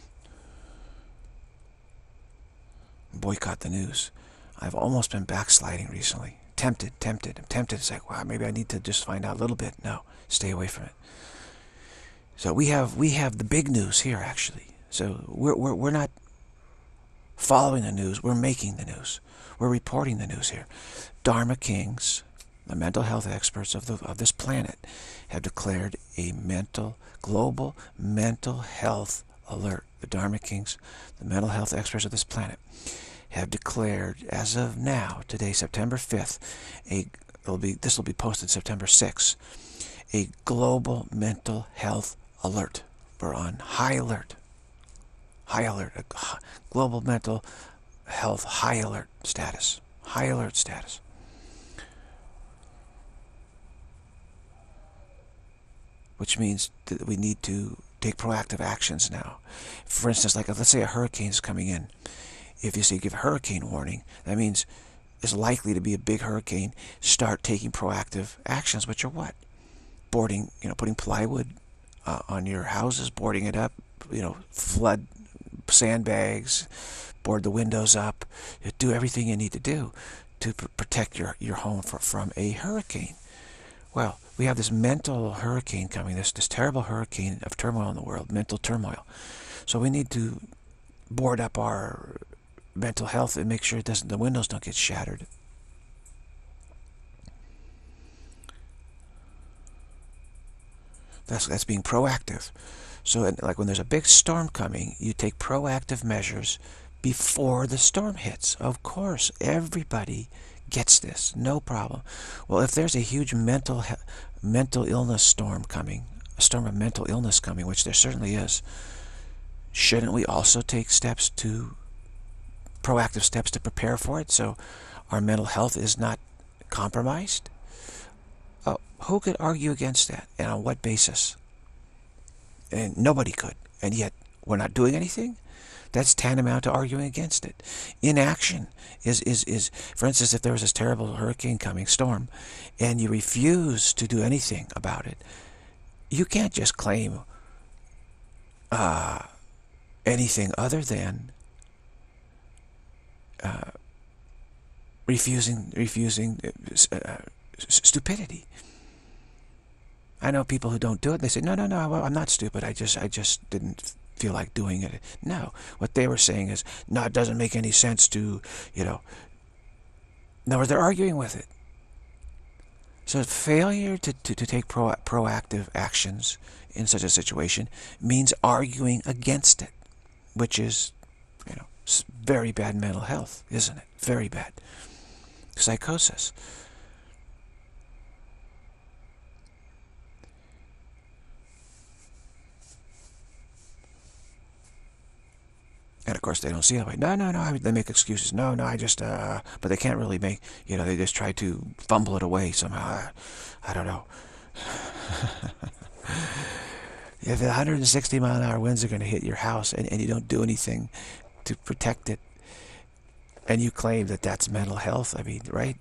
Boycott the news. I've almost been backsliding recently. Tempted. I'm tempted. It's like, wow, maybe I need to just find out a little bit. No, stay away from it. So we have the big news here, actually. So we're not following the news. We're making the news. We're reporting the news here. Dharma Kings, the mental health experts of this planet, have declared a global mental health alert. The Dharma Kings, the mental health experts of this planet, have declared, as of now, today, September 5th, this will be posted September 6th, a global mental health alert. We're on high alert. High alert. Global mental health high alert status. High alert status. Which means that we need to take proactive actions now. For instance, like let's say a hurricane's coming in. If you say give hurricane warning, that means it's likely to be a big hurricane. Start taking proactive actions, which are what? Boarding, putting plywood on your houses, boarding it up, flood sandbags, board the windows up, do everything you need to do to protect your home from a hurricane. Well, we have this mental hurricane coming, this terrible hurricane of turmoil in the world, mental turmoil. So we need to board up our mental health and make sure the windows don't get shattered. That's being proactive. So like when there's a big storm coming, you take proactive measures before the storm hits. Of course, everybody gets this, no problem. Well, if there's a huge mental illness storm coming, a storm of mental illness coming, which there certainly is, shouldn't we also take proactive steps to prepare for it so our mental health is not compromised? Who could argue against that, and on what basis? And nobody could, and yet we're not doing anything? That's tantamount to arguing against it. Inaction is for instance, if there was this terrible hurricane coming, storm, and you refuse to do anything about it, you can't just claim anything other than refusing stupidity. I know people who don't do it. They say, no, I'm not stupid. I just didn't feel like doing it. No, what they were saying is, no, it doesn't make any sense to, in other words, they're arguing with it. So failure to take proactive actions in such a situation means arguing against it, which is, very bad mental health, isn't it? Very bad. Psychosis. And of course they don't see it. Like, no, they make excuses. No, I just, but they can't really make, they just try to fumble it away somehow. I don't know. If 160-mile-an-hour winds are going to hit your house and you don't do anything to protect it, and you claim that that's mental health, I mean, right?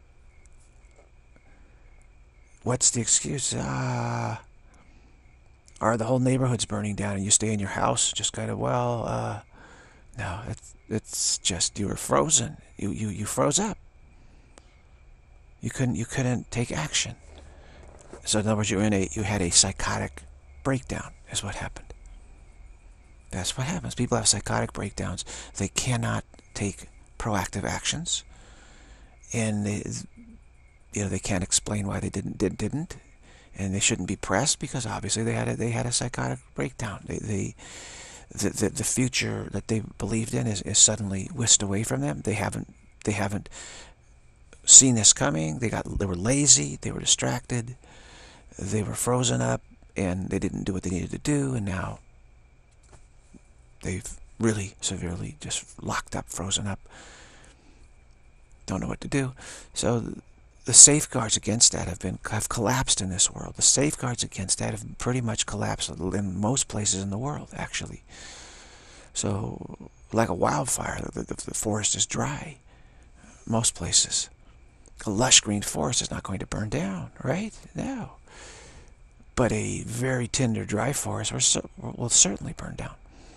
What's the excuse? Or the whole neighborhood's burning down and you stay in your house, just kind of, no, it's just you were frozen. You froze up. You couldn't take action. So in other words, you had a psychotic breakdown, is what happened. That's what happens. People have psychotic breakdowns. They cannot take proactive actions, and they can't explain why they didn't, And they shouldn't be pressed because obviously they had a psychotic breakdown. The future that they believed in is suddenly whisked away from them. They haven't seen this coming. They were lazy. They were distracted. They were frozen up, and they didn't do what they needed to do. And now they've really severely just locked up, frozen up. Don't know what to do. So the safeguards against that have collapsed in this world. The safeguards against that have pretty much collapsed in most places in the world, actually. So, like a wildfire, the forest is dry. Most places. A lush green forest is not going to burn down, right? No. But a very tender, dry forest will certainly burn down.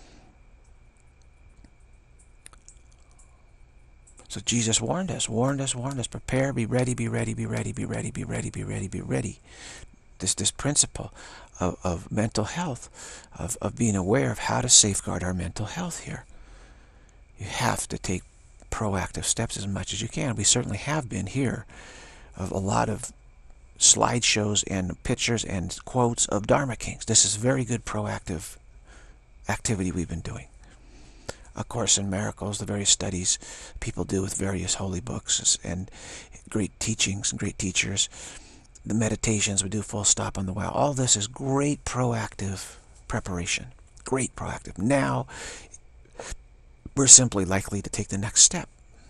So Jesus warned us, prepare, be ready, be ready, be ready, be ready, be ready, be ready, be ready. This principle of mental health, of being aware of how to safeguard our mental health here. You have to take proactive steps as much as you can. We certainly have been here, of a lot of slideshows and pictures and quotes of Dharma Kings. This is very good proactive activity we've been doing. A Course in Miracles, the various studies people do with various holy books and great teachings and great teachers. The meditations we do, full stop on the wow. All this is great proactive preparation. Great proactive. Now, we're simply likely to take the next step.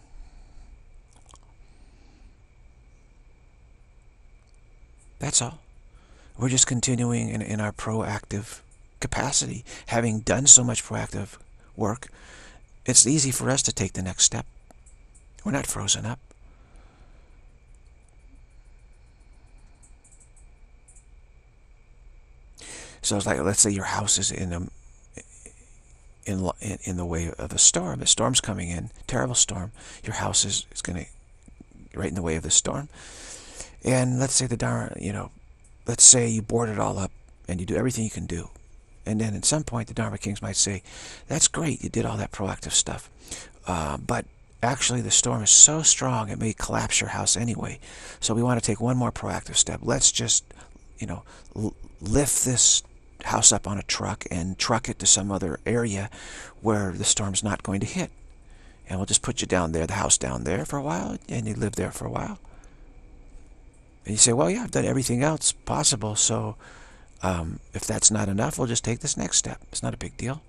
That's all. We're just continuing in our proactive capacity. Having done so much proactive work, it's easy for us to take the next step. We're not frozen up. So it's like, let's say your house is in the way of a storm. A storm's coming in, terrible storm. Your house is going to right in the way of the storm. And let's say let's say you board it all up and you do everything you can do. And then at some point the Dharma Kings might say, that's great, you did all that proactive stuff. But actually the storm is so strong it may collapse your house anyway. So we want to take one more proactive step. Let's just, lift this house up on a truck and truck it to some other area where the storm's not going to hit. And we'll just put you down there, the house down there for a while, and you live there for a while. And you say, well, yeah, I've done everything else possible, so if that's not enough, we'll just take this next step. It's not a big deal.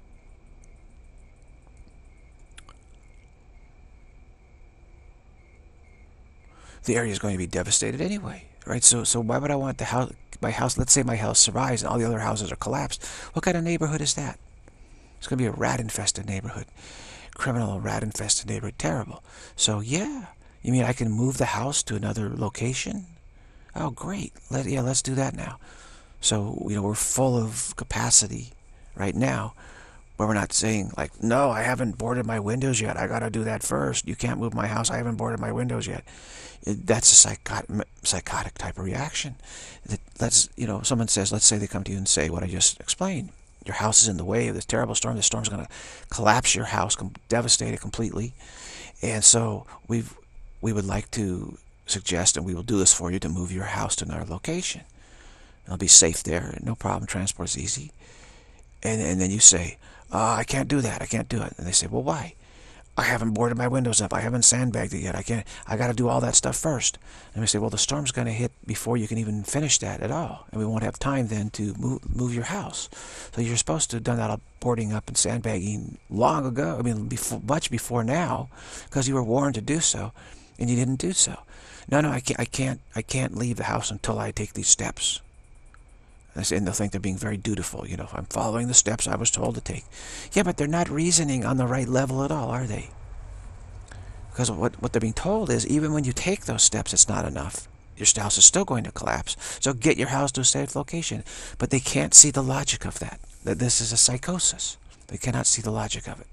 The area is going to be devastated anyway, right? So why would I want my house, let's say my house survives and all the other houses are collapsed. What kind of neighborhood is that? It's going to be a rat-infested neighborhood. Criminal, rat-infested neighborhood. Terrible. So yeah, you mean I can move the house to another location? Oh, great. Let's do that now. So, we're full of capacity right now, where we're not saying, like, no, I haven't boarded my windows yet. I got to do that first. You can't move my house. I haven't boarded my windows yet. That's a psychotic type of reaction. Someone says, let's say they come to you and say what I just explained. Your house is in the way of this terrible storm. The storm's going to collapse your house, devastate it completely. And so we would like to suggest, and we will do this for you, to move your house to another location. It'll be safe there, no problem, transport's easy. And then you say, I can't do that, I can't do it. And they say, well, why? I haven't boarded my windows up, I haven't sandbagged it yet, I got to do all that stuff first. And we say, well, the storm's going to hit before you can even finish that at all, and we won't have time then to move your house. So you're supposed to have done that boarding up and sandbagging long ago, much before now, because you were warned to do so, and you didn't do so. No, I can't leave the house until I take these steps. And they'll think they're being very dutiful. I'm following the steps I was told to take. Yeah, but they're not reasoning on the right level at all, are they? Because what they're being told is, even when you take those steps, it's not enough. Your house is still going to collapse. So get your house to a safe location. But they can't see the logic of that. That this is a psychosis. They cannot see the logic of it.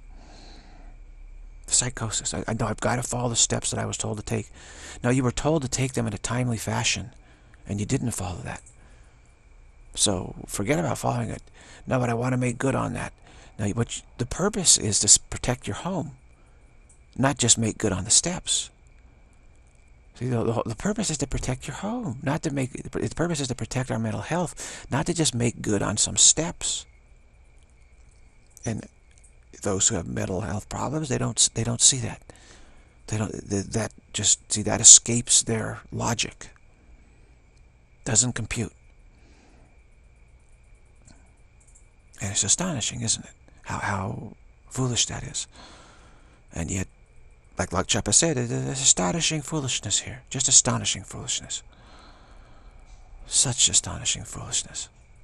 The psychosis. I know I've got to follow the steps that I was told to take. No, you were told to take them in a timely fashion, and you didn't follow that. So forget about following it. No, but I want to make good on that. Now, the purpose is to protect your home, not just make good on the steps. See, the purpose is to protect your home, not to make. The purpose is to protect our mental health, not to just make good on some steps. And those who have mental health problems, they don't see that. They don't. That just see that escapes their logic. Doesn't compute. And it's astonishing, isn't it? How foolish that is. And yet, like Chapa said, there's astonishing foolishness here. Just astonishing foolishness. Such astonishing foolishness.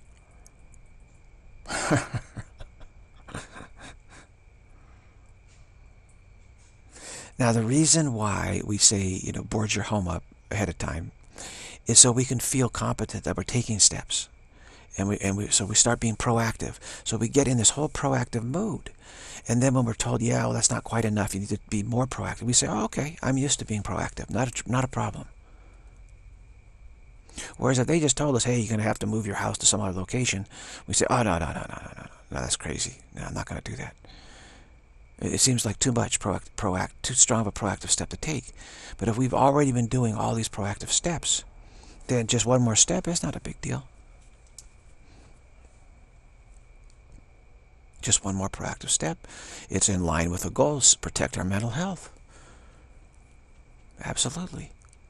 Now, the reason why we say, board your home up ahead of time is so we can feel competent that we're taking steps. So we start being proactive. So we get in this whole proactive mood. And then when we're told, yeah, well, that's not quite enough, you need to be more proactive, we say, oh, okay, I'm used to being proactive. Not a problem. Whereas if they just told us, hey, you're going to have to move your house to some other location, we say, oh, no, that's crazy. No, I'm not going to do that. It seems like too much too strong of a proactive step to take. But if we've already been doing all these proactive steps, then just one more step is not a big deal. Just one more proactive step. It's in line with the goals, protect our mental health. Absolutely.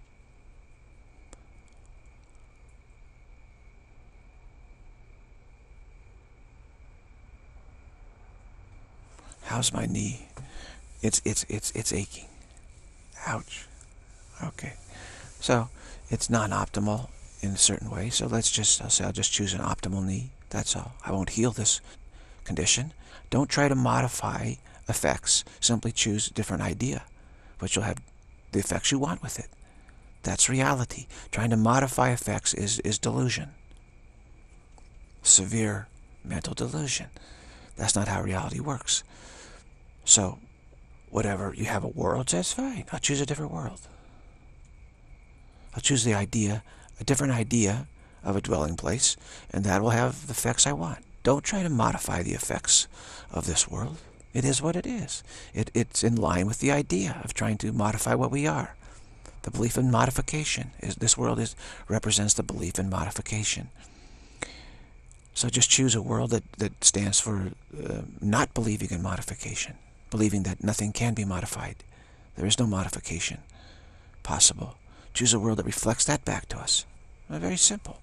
How's my knee? It's aching. Ouch. Okay. So it's non-optimal in a certain way. So I'll just choose an optimal knee. That's all. I won't heal this condition. Don't try to modify effects. Simply choose a different idea, but you'll have the effects you want with it. That's reality. Trying to modify effects is delusion. Severe mental delusion. That's not how reality works. So, whatever, you have a world, that's fine. I'll choose a different world. I'll choose a different idea of a dwelling place, and that will have the effects I want. Don't try to modify the effects of this world. It is what it is. It's in line with the idea of trying to modify what we are. The belief in modification. This world represents the belief in modification. So just choose a world that stands for not believing in modification. Believing that nothing can be modified. There is no modification possible. Choose a world that reflects that back to us. Very simple.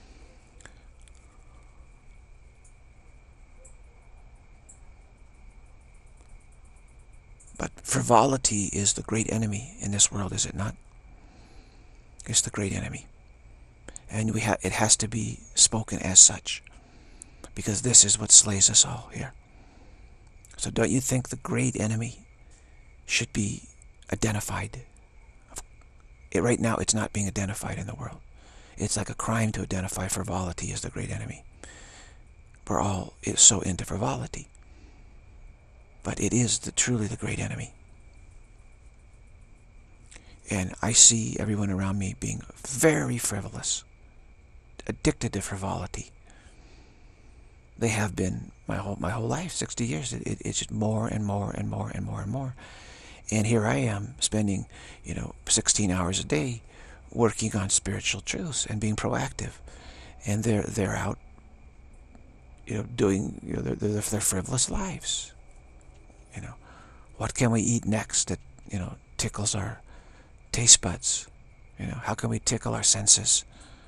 But frivolity is the great enemy in this world, is it not? It's the great enemy. And it has to be spoken as such. Because this is what slays us all here. So don't you think the great enemy should be identified? Right now, it's not being identified in the world. It's like a crime to identify frivolity as the great enemy. We're all so into frivolity. But it is truly the great enemy. And I see everyone around me being very frivolous, addicted to frivolity. They have been my whole life, 60 years. It's just more and more and more and more and more. And here I am spending, 16 hours a day working on spiritual truths and being proactive. And they're out, doing their frivolous lives. What can we eat next that tickles our taste buds? How can we tickle our senses?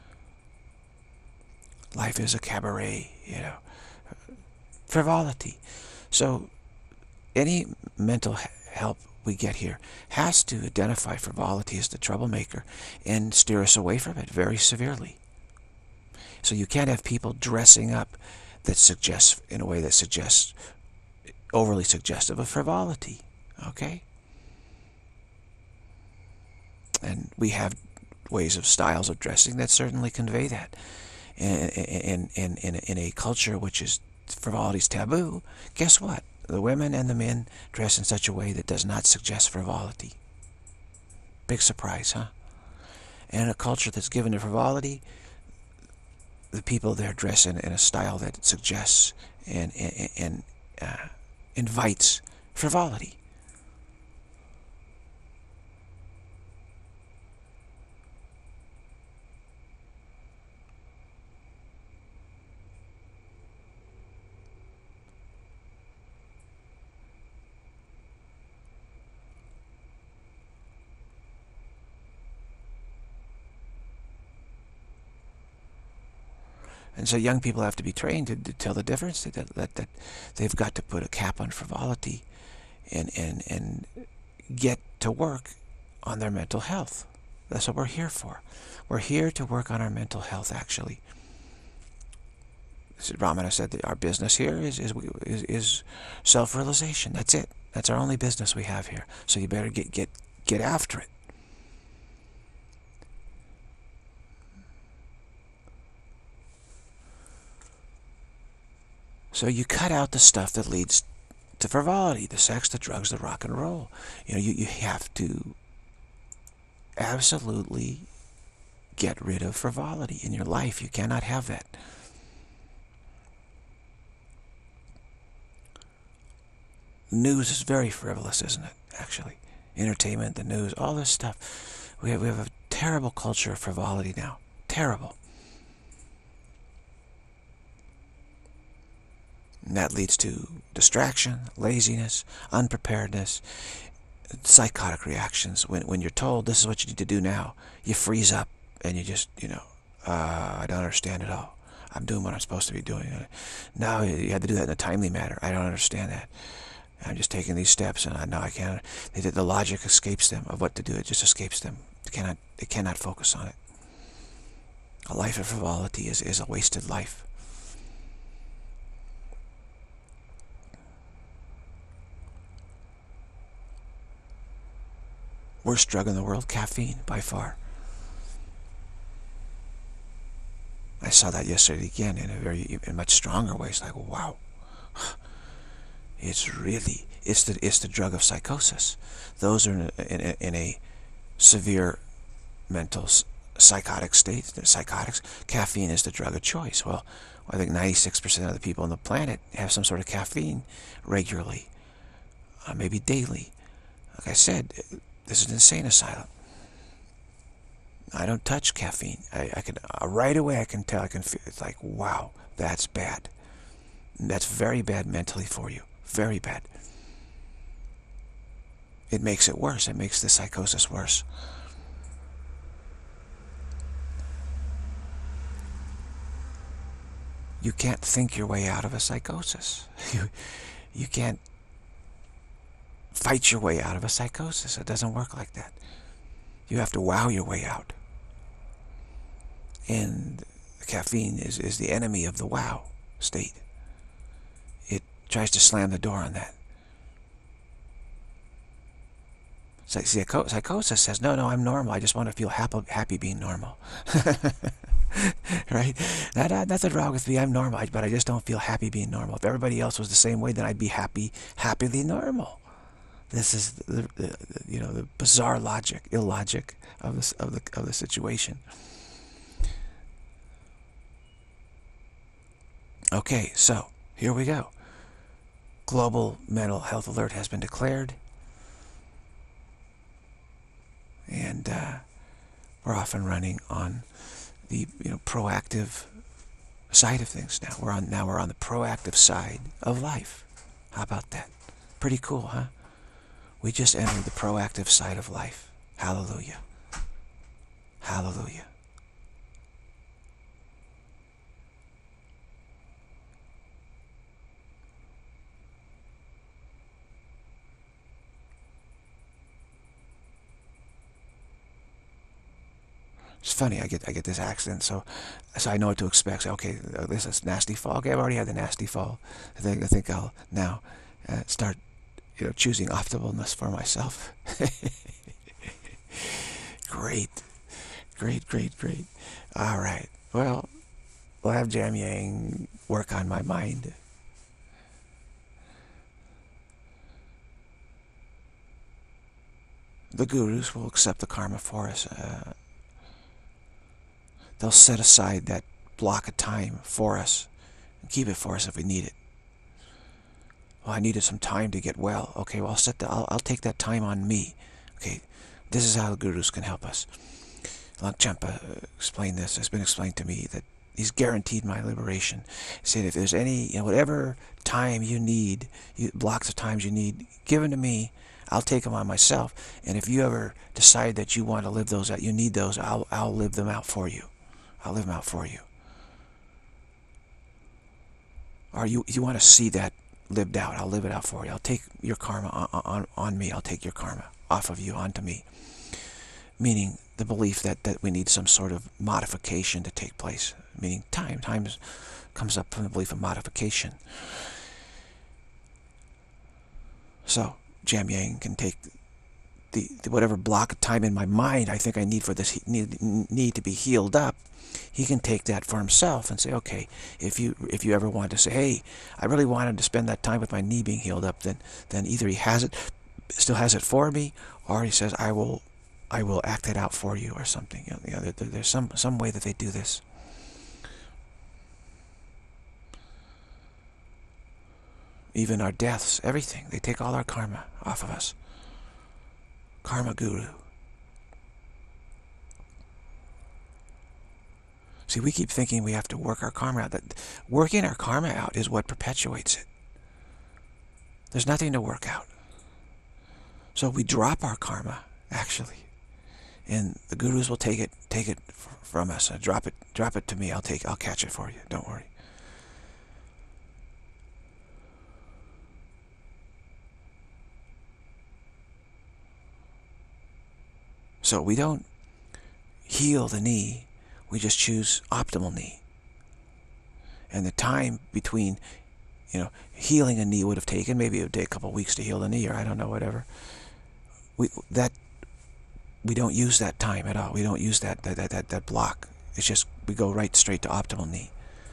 Life is a cabaret, frivolity. So any mental help we get here has to identify frivolity as the troublemaker and steer us away from it very severely. So you can't have people dressing up that suggests, in a way that suggests, overly suggestive of frivolity, okay? And we have styles of dressing that certainly convey that. In a culture which is frivolity's taboo, guess what? The women and the men dress in such a way that does not suggest frivolity. Big surprise, huh? And in a culture that's given to frivolity, the people there dress in a style that suggests and invites frivolity. And so young people have to be trained to tell the difference, that they've got to put a cap on frivolity and get to work on their mental health. That's what we're here for. We're here to work on our mental health, actually. Ramana said that our business here is self-realization. That's it. That's our only business we have here. So you better get after it. So you cut out the stuff that leads to frivolity, the sex, the drugs, the rock and roll. You have to absolutely get rid of frivolity in your life. You cannot have that. News is very frivolous, isn't it, actually? Entertainment, the news, all this stuff. We have a terrible culture of frivolity now. Terrible. And that leads to distraction, laziness, unpreparedness, psychotic reactions. When you're told this is what you need to do now, you freeze up and you just, I don't understand it all. I'm doing what I'm supposed to be doing. Now you have to do that in a timely manner. I don't understand that. I'm just taking these steps, and I can't. The logic escapes them of what to do. It just escapes them. They cannot focus on it. A life of frivolity is a wasted life. Worst drug in the world, caffeine, by far. I saw that yesterday again in much stronger ways. Like, wow, it's the drug of psychosis. Those are in a severe mental psychotic state. They're psychotics. Caffeine is the drug of choice. Well, I think 96% of the people on the planet have some sort of caffeine regularly, maybe daily. Like I said, this is an insane asylum. I don't touch caffeine. I can right away. I can tell. I can feel. It's like, wow, that's bad. That's very bad mentally for you. Very bad. It makes it worse. It makes the psychosis worse. You can't think your way out of a psychosis. You can't fight your way out of a psychosis. It doesn't work like that. You have to wow your way out. And caffeine is the enemy of the wow state. It tries to slam the door on that. Psychosis says, no, I'm normal. I just want to feel happy being normal. Right? Nothing wrong with me. I'm normal, but I just don't feel happy being normal. If everybody else was the same way, then I'd be happily normal. This is the bizarre logic, illogic of the situation. Okay, so here we go. Global mental health alert has been declared, and we're off and running on the proactive side of things now. We're on the proactive side of life. How about that? Pretty cool, huh? We just entered the proactive side of life. Hallelujah. Hallelujah. It's funny, I get this accident, so I know what to expect. So, okay, this is nasty fall. Okay, I've already had the nasty fall. I think I'll now start, choosing optimalness for myself. Great. All right. Well, we'll have Jam Yang work on my mind. The gurus will accept the karma for us. They'll set aside that block of time for us and keep it for us if we need it. Well, I needed some time to get well. Okay, well, I'll take that time on me. Okay, this is how the gurus can help us. Longchenpa explained this. It's been explained to me that he's guaranteed my liberation. He said, if there's any, whatever time you need, blocks of times you need, give them to me. I'll take them on myself. And if you ever decide that you want to live those out, you need those, I'll live them out for you. I'll live them out for you. Or you want to see that lived out. I'll live it out for you. I'll take your karma on me. I'll take your karma off of you onto me. Meaning the belief that we need some sort of modification to take place. Meaning time. Time comes up from the belief of modification. So Jamyang can take the whatever block of time in my mind I think I need for this need to be healed up. He can take that for himself and say, okay, if you ever want to say, hey, I really wanted to spend that time with my knee being healed up, then either he has it, still has it for me, or he says, I will act it out for you or something. You know, there's some way that they do this. Even our deaths, everything, they take all our karma off of us. Karma guru. See, we keep thinking we have to work our karma out. That working our karma out is what perpetuates it. There's nothing to work out. So we drop our karma, actually, and the gurus will take it from us. Drop it to me. I'll catch it for you. Don't worry. So we don't heal the knee, we just choose optimal knee. And the time between, healing a knee would have taken, maybe it would take a couple of weeks to heal the knee, or I don't know, whatever. We don't use that time at all. We don't use that block. It's just, we go right straight to optimal knee.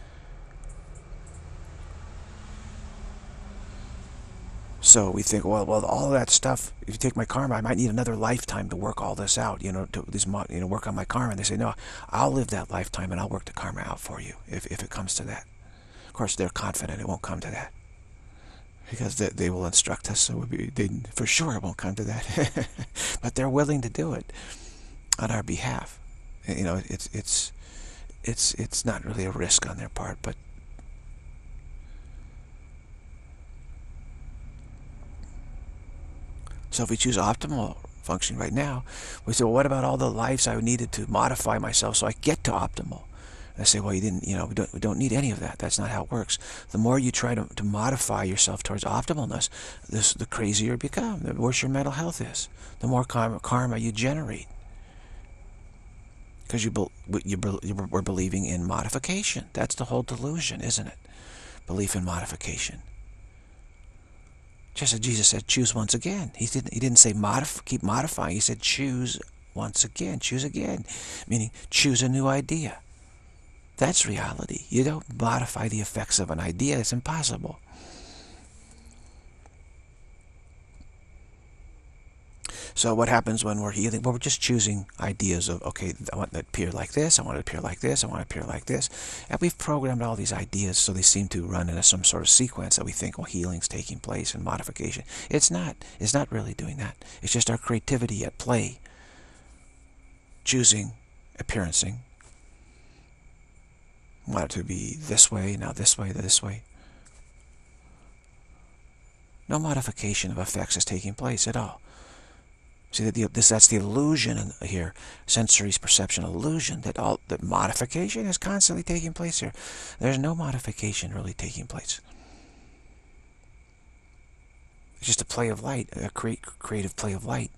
So we think, well, all of that stuff, if you take my karma, I might need another lifetime to work all this out, to work on my karma. And they say, no, I'll live that lifetime and I'll work the karma out for you if it comes to that. Of course, they're confident it won't come to that, because they will instruct us, so they for sure it won't come to that. But they're willing to do it on our behalf. It's not really a risk on their part, but so if we choose optimal functioning right now, we say, well, what about all the lives I needed to modify myself so I get to optimal? And I say, well, you didn't, we don't need any of that. That's not how it works. The more you try to modify yourself towards optimalness, the crazier you become, the worse your mental health is, the more karma you generate. Because we're believing in modification. That's the whole delusion, isn't it? Belief in modification. Just as Jesus said, choose once again. He didn't say keep modifying. He said choose once again. Choose again. Meaning choose a new idea. That's reality. You don't modify the effects of an idea. It's impossible. So what happens when we're healing? Well, we're just choosing ideas of, okay, I want to appear like this, I want to appear like this, I want to appear like this. And we've programmed all these ideas so they seem to run in some sort of sequence that we think, well, healing's taking place and modification. It's not. It's not really doing that. It's just our creativity at play. Choosing, appearancing. Want it to be this way, now this way, this way. No modification of effects is taking place at all. See, that's the illusion here, sensory perception illusion, that modification is constantly taking place here. There's no modification really taking place. It's just a play of light, a creative play of light,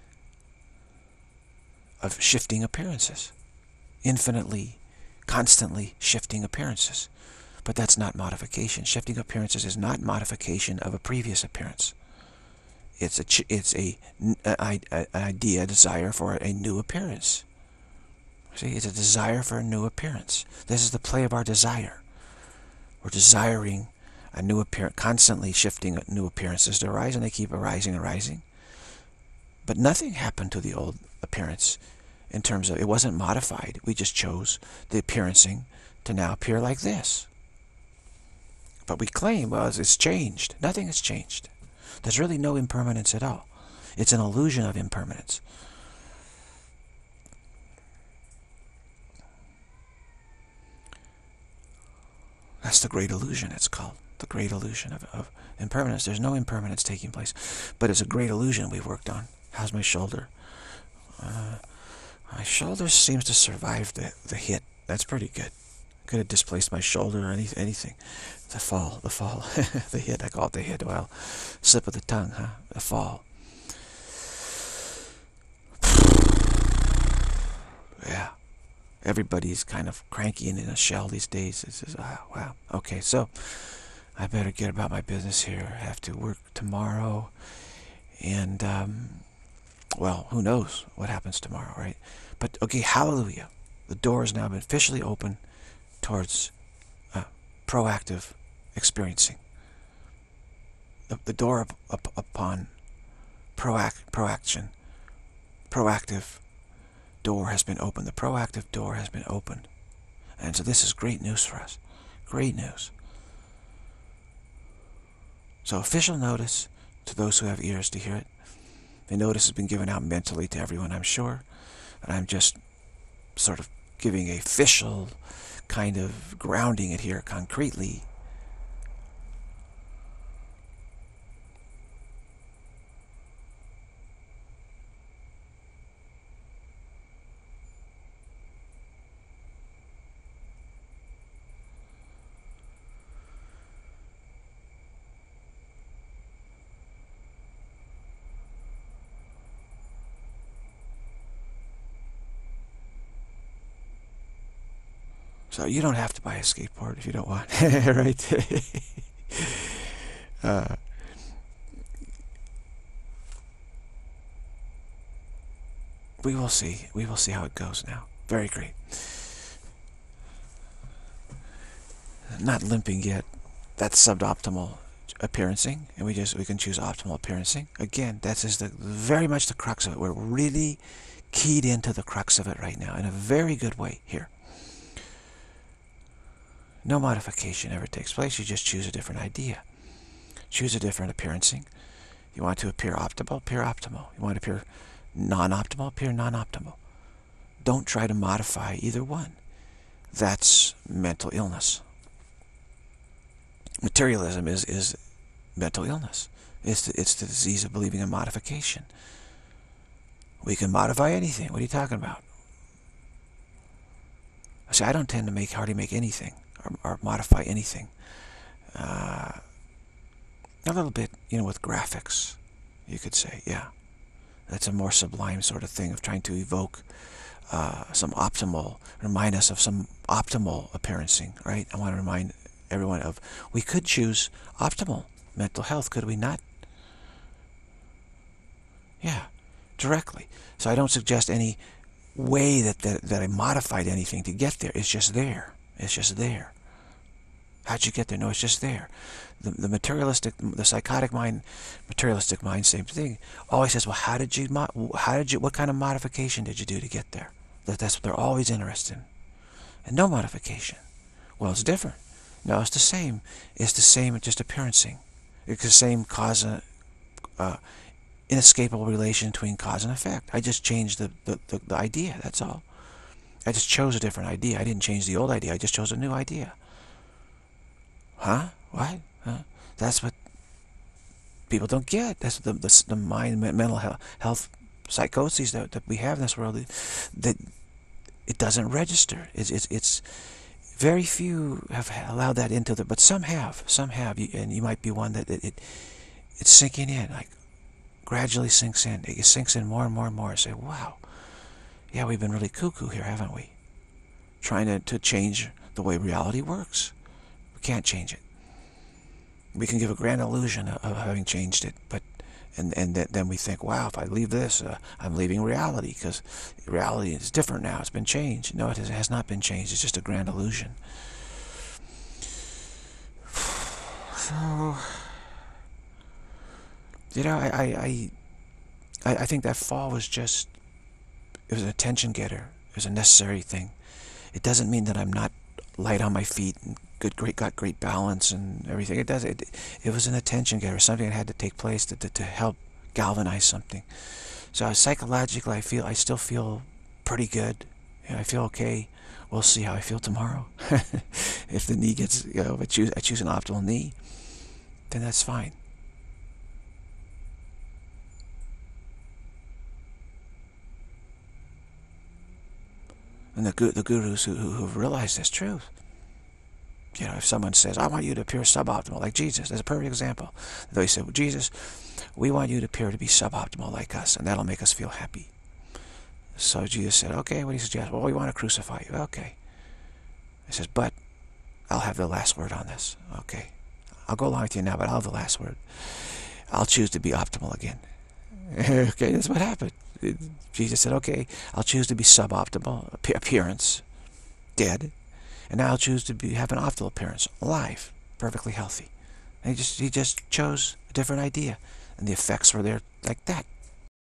of shifting appearances, infinitely, constantly shifting appearances. But that's not modification. Shifting appearances is not modification of a previous appearance. It's an idea, a desire for a new appearance. See, it's a desire for a new appearance. This is the play of our desire. We're desiring a new appearance, constantly shifting new appearances to arise, and they keep arising and arising. But nothing happened to the old appearance in terms of, it wasn't modified. We just chose the appearancing to now appear like this. But we claim, well, it's changed. Nothing has changed. There's really no impermanence at all. It's an illusion of impermanence. That's the great illusion, it's called. The great illusion of impermanence. There's no impermanence taking place. But it's a great illusion we've worked on. How's my shoulder? My shoulder seems to survive the hit. That's pretty good. Could have displaced my shoulder or anything. The fall, the hit, I call it the hit. Well, slip of the tongue, huh? The fall. Yeah. Everybody's kind of cranky and in a shell these days. It's just, wow. Okay, so I better get about my business here. I have to work tomorrow. And, well, who knows what happens tomorrow, right? But, okay, hallelujah. The door has now been officially open towards proactive experiencing. The door upon proactive door has been opened. The proactive door has been opened. And so this is great news for us. Great news. So official notice to those who have ears to hear it. The notice has been given out mentally to everyone, I'm sure. And I'm just sort of giving a official kind of grounding it here concretely. So you don't have to buy a skateboard if you don't want, right? We will see. We will see how it goes now. Very great. Not limping yet. That's suboptimal appearancing, and we can choose optimal appearancing. Again, that's just very much the crux of it. We're really keyed into the crux of it right now in a very good way here. No modification ever takes place. You just choose a different idea. Choose a different appearancing. You want to appear optimal, appear optimal. You want to appear non-optimal, appear non-optimal. Don't try to modify either one. That's mental illness. Materialism is mental illness. It's the disease of believing in modification. We can modify anything. What are you talking about? See, I don't tend to hardly make anything or modify anything. A little bit, with graphics, you could say, yeah. That's a more sublime sort of thing of trying to evoke remind us of some optimal appearancing, right? I want to remind everyone of, we could choose optimal mental health, could we not? Yeah, directly. So I don't suggest any way that I modified anything to get there. It's just there. It's just there. How'd you get there? No, it's just there. The materialistic, the psychotic mind, materialistic mind, same thing. Always says, well, what kind of modification did you do to get there? That's what they're always interested in. And no modification. Well, it's different. No, it's the same. It's the same, just appearancing. It's the same inescapable relation between cause and effect. I just changed the idea, that's all. I just chose a different idea. I didn't change the old idea. I just chose a new idea. Huh? What? Huh? That's what people don't get. That's the mind, mental health psychoses that we have in this world. That it doesn't register. It's very few have allowed that into the, but some have. Some have, and you might be one that it's sinking in, like gradually sinks in. It sinks in more and more and more. Say, wow, yeah, we've been really cuckoo here, haven't we? Trying to change the way reality works. We can't change it. We can give a grand illusion of having changed it, but then we think, wow, if I leave this, I'm leaving reality, because reality is different now. It's been changed. No, it has not been changed. It's just a grand illusion. So, I think that fall was just, it was an attention getter. It was a necessary thing. It doesn't mean that I'm not light on my feet and got great balance and everything. It was an attention getter, something that had to take place to help galvanize something. So psychologically, I still feel pretty good. I feel okay. We'll see how I feel tomorrow. If the knee gets, if I choose an optimal knee, then that's fine. And the gurus who have realized this truth, You know, if someone says, I want you to appear suboptimal like Jesus, that's a perfect example. They say, well, Jesus, we want you to appear to be suboptimal like us, and that'll make us feel happy. So Jesus said, okay, what do you suggest? Well, we want to crucify you. Okay. He says, but I'll have the last word on this. Okay. I'll go along with you now, but I'll have the last word. I'll choose to be optimal again. Okay, that's what happened. Jesus said, okay, I'll choose to be suboptimal appearance, dead, and now I'll choose to have an optimal appearance, alive, perfectly healthy. And he just chose a different idea, and the effects were there like that.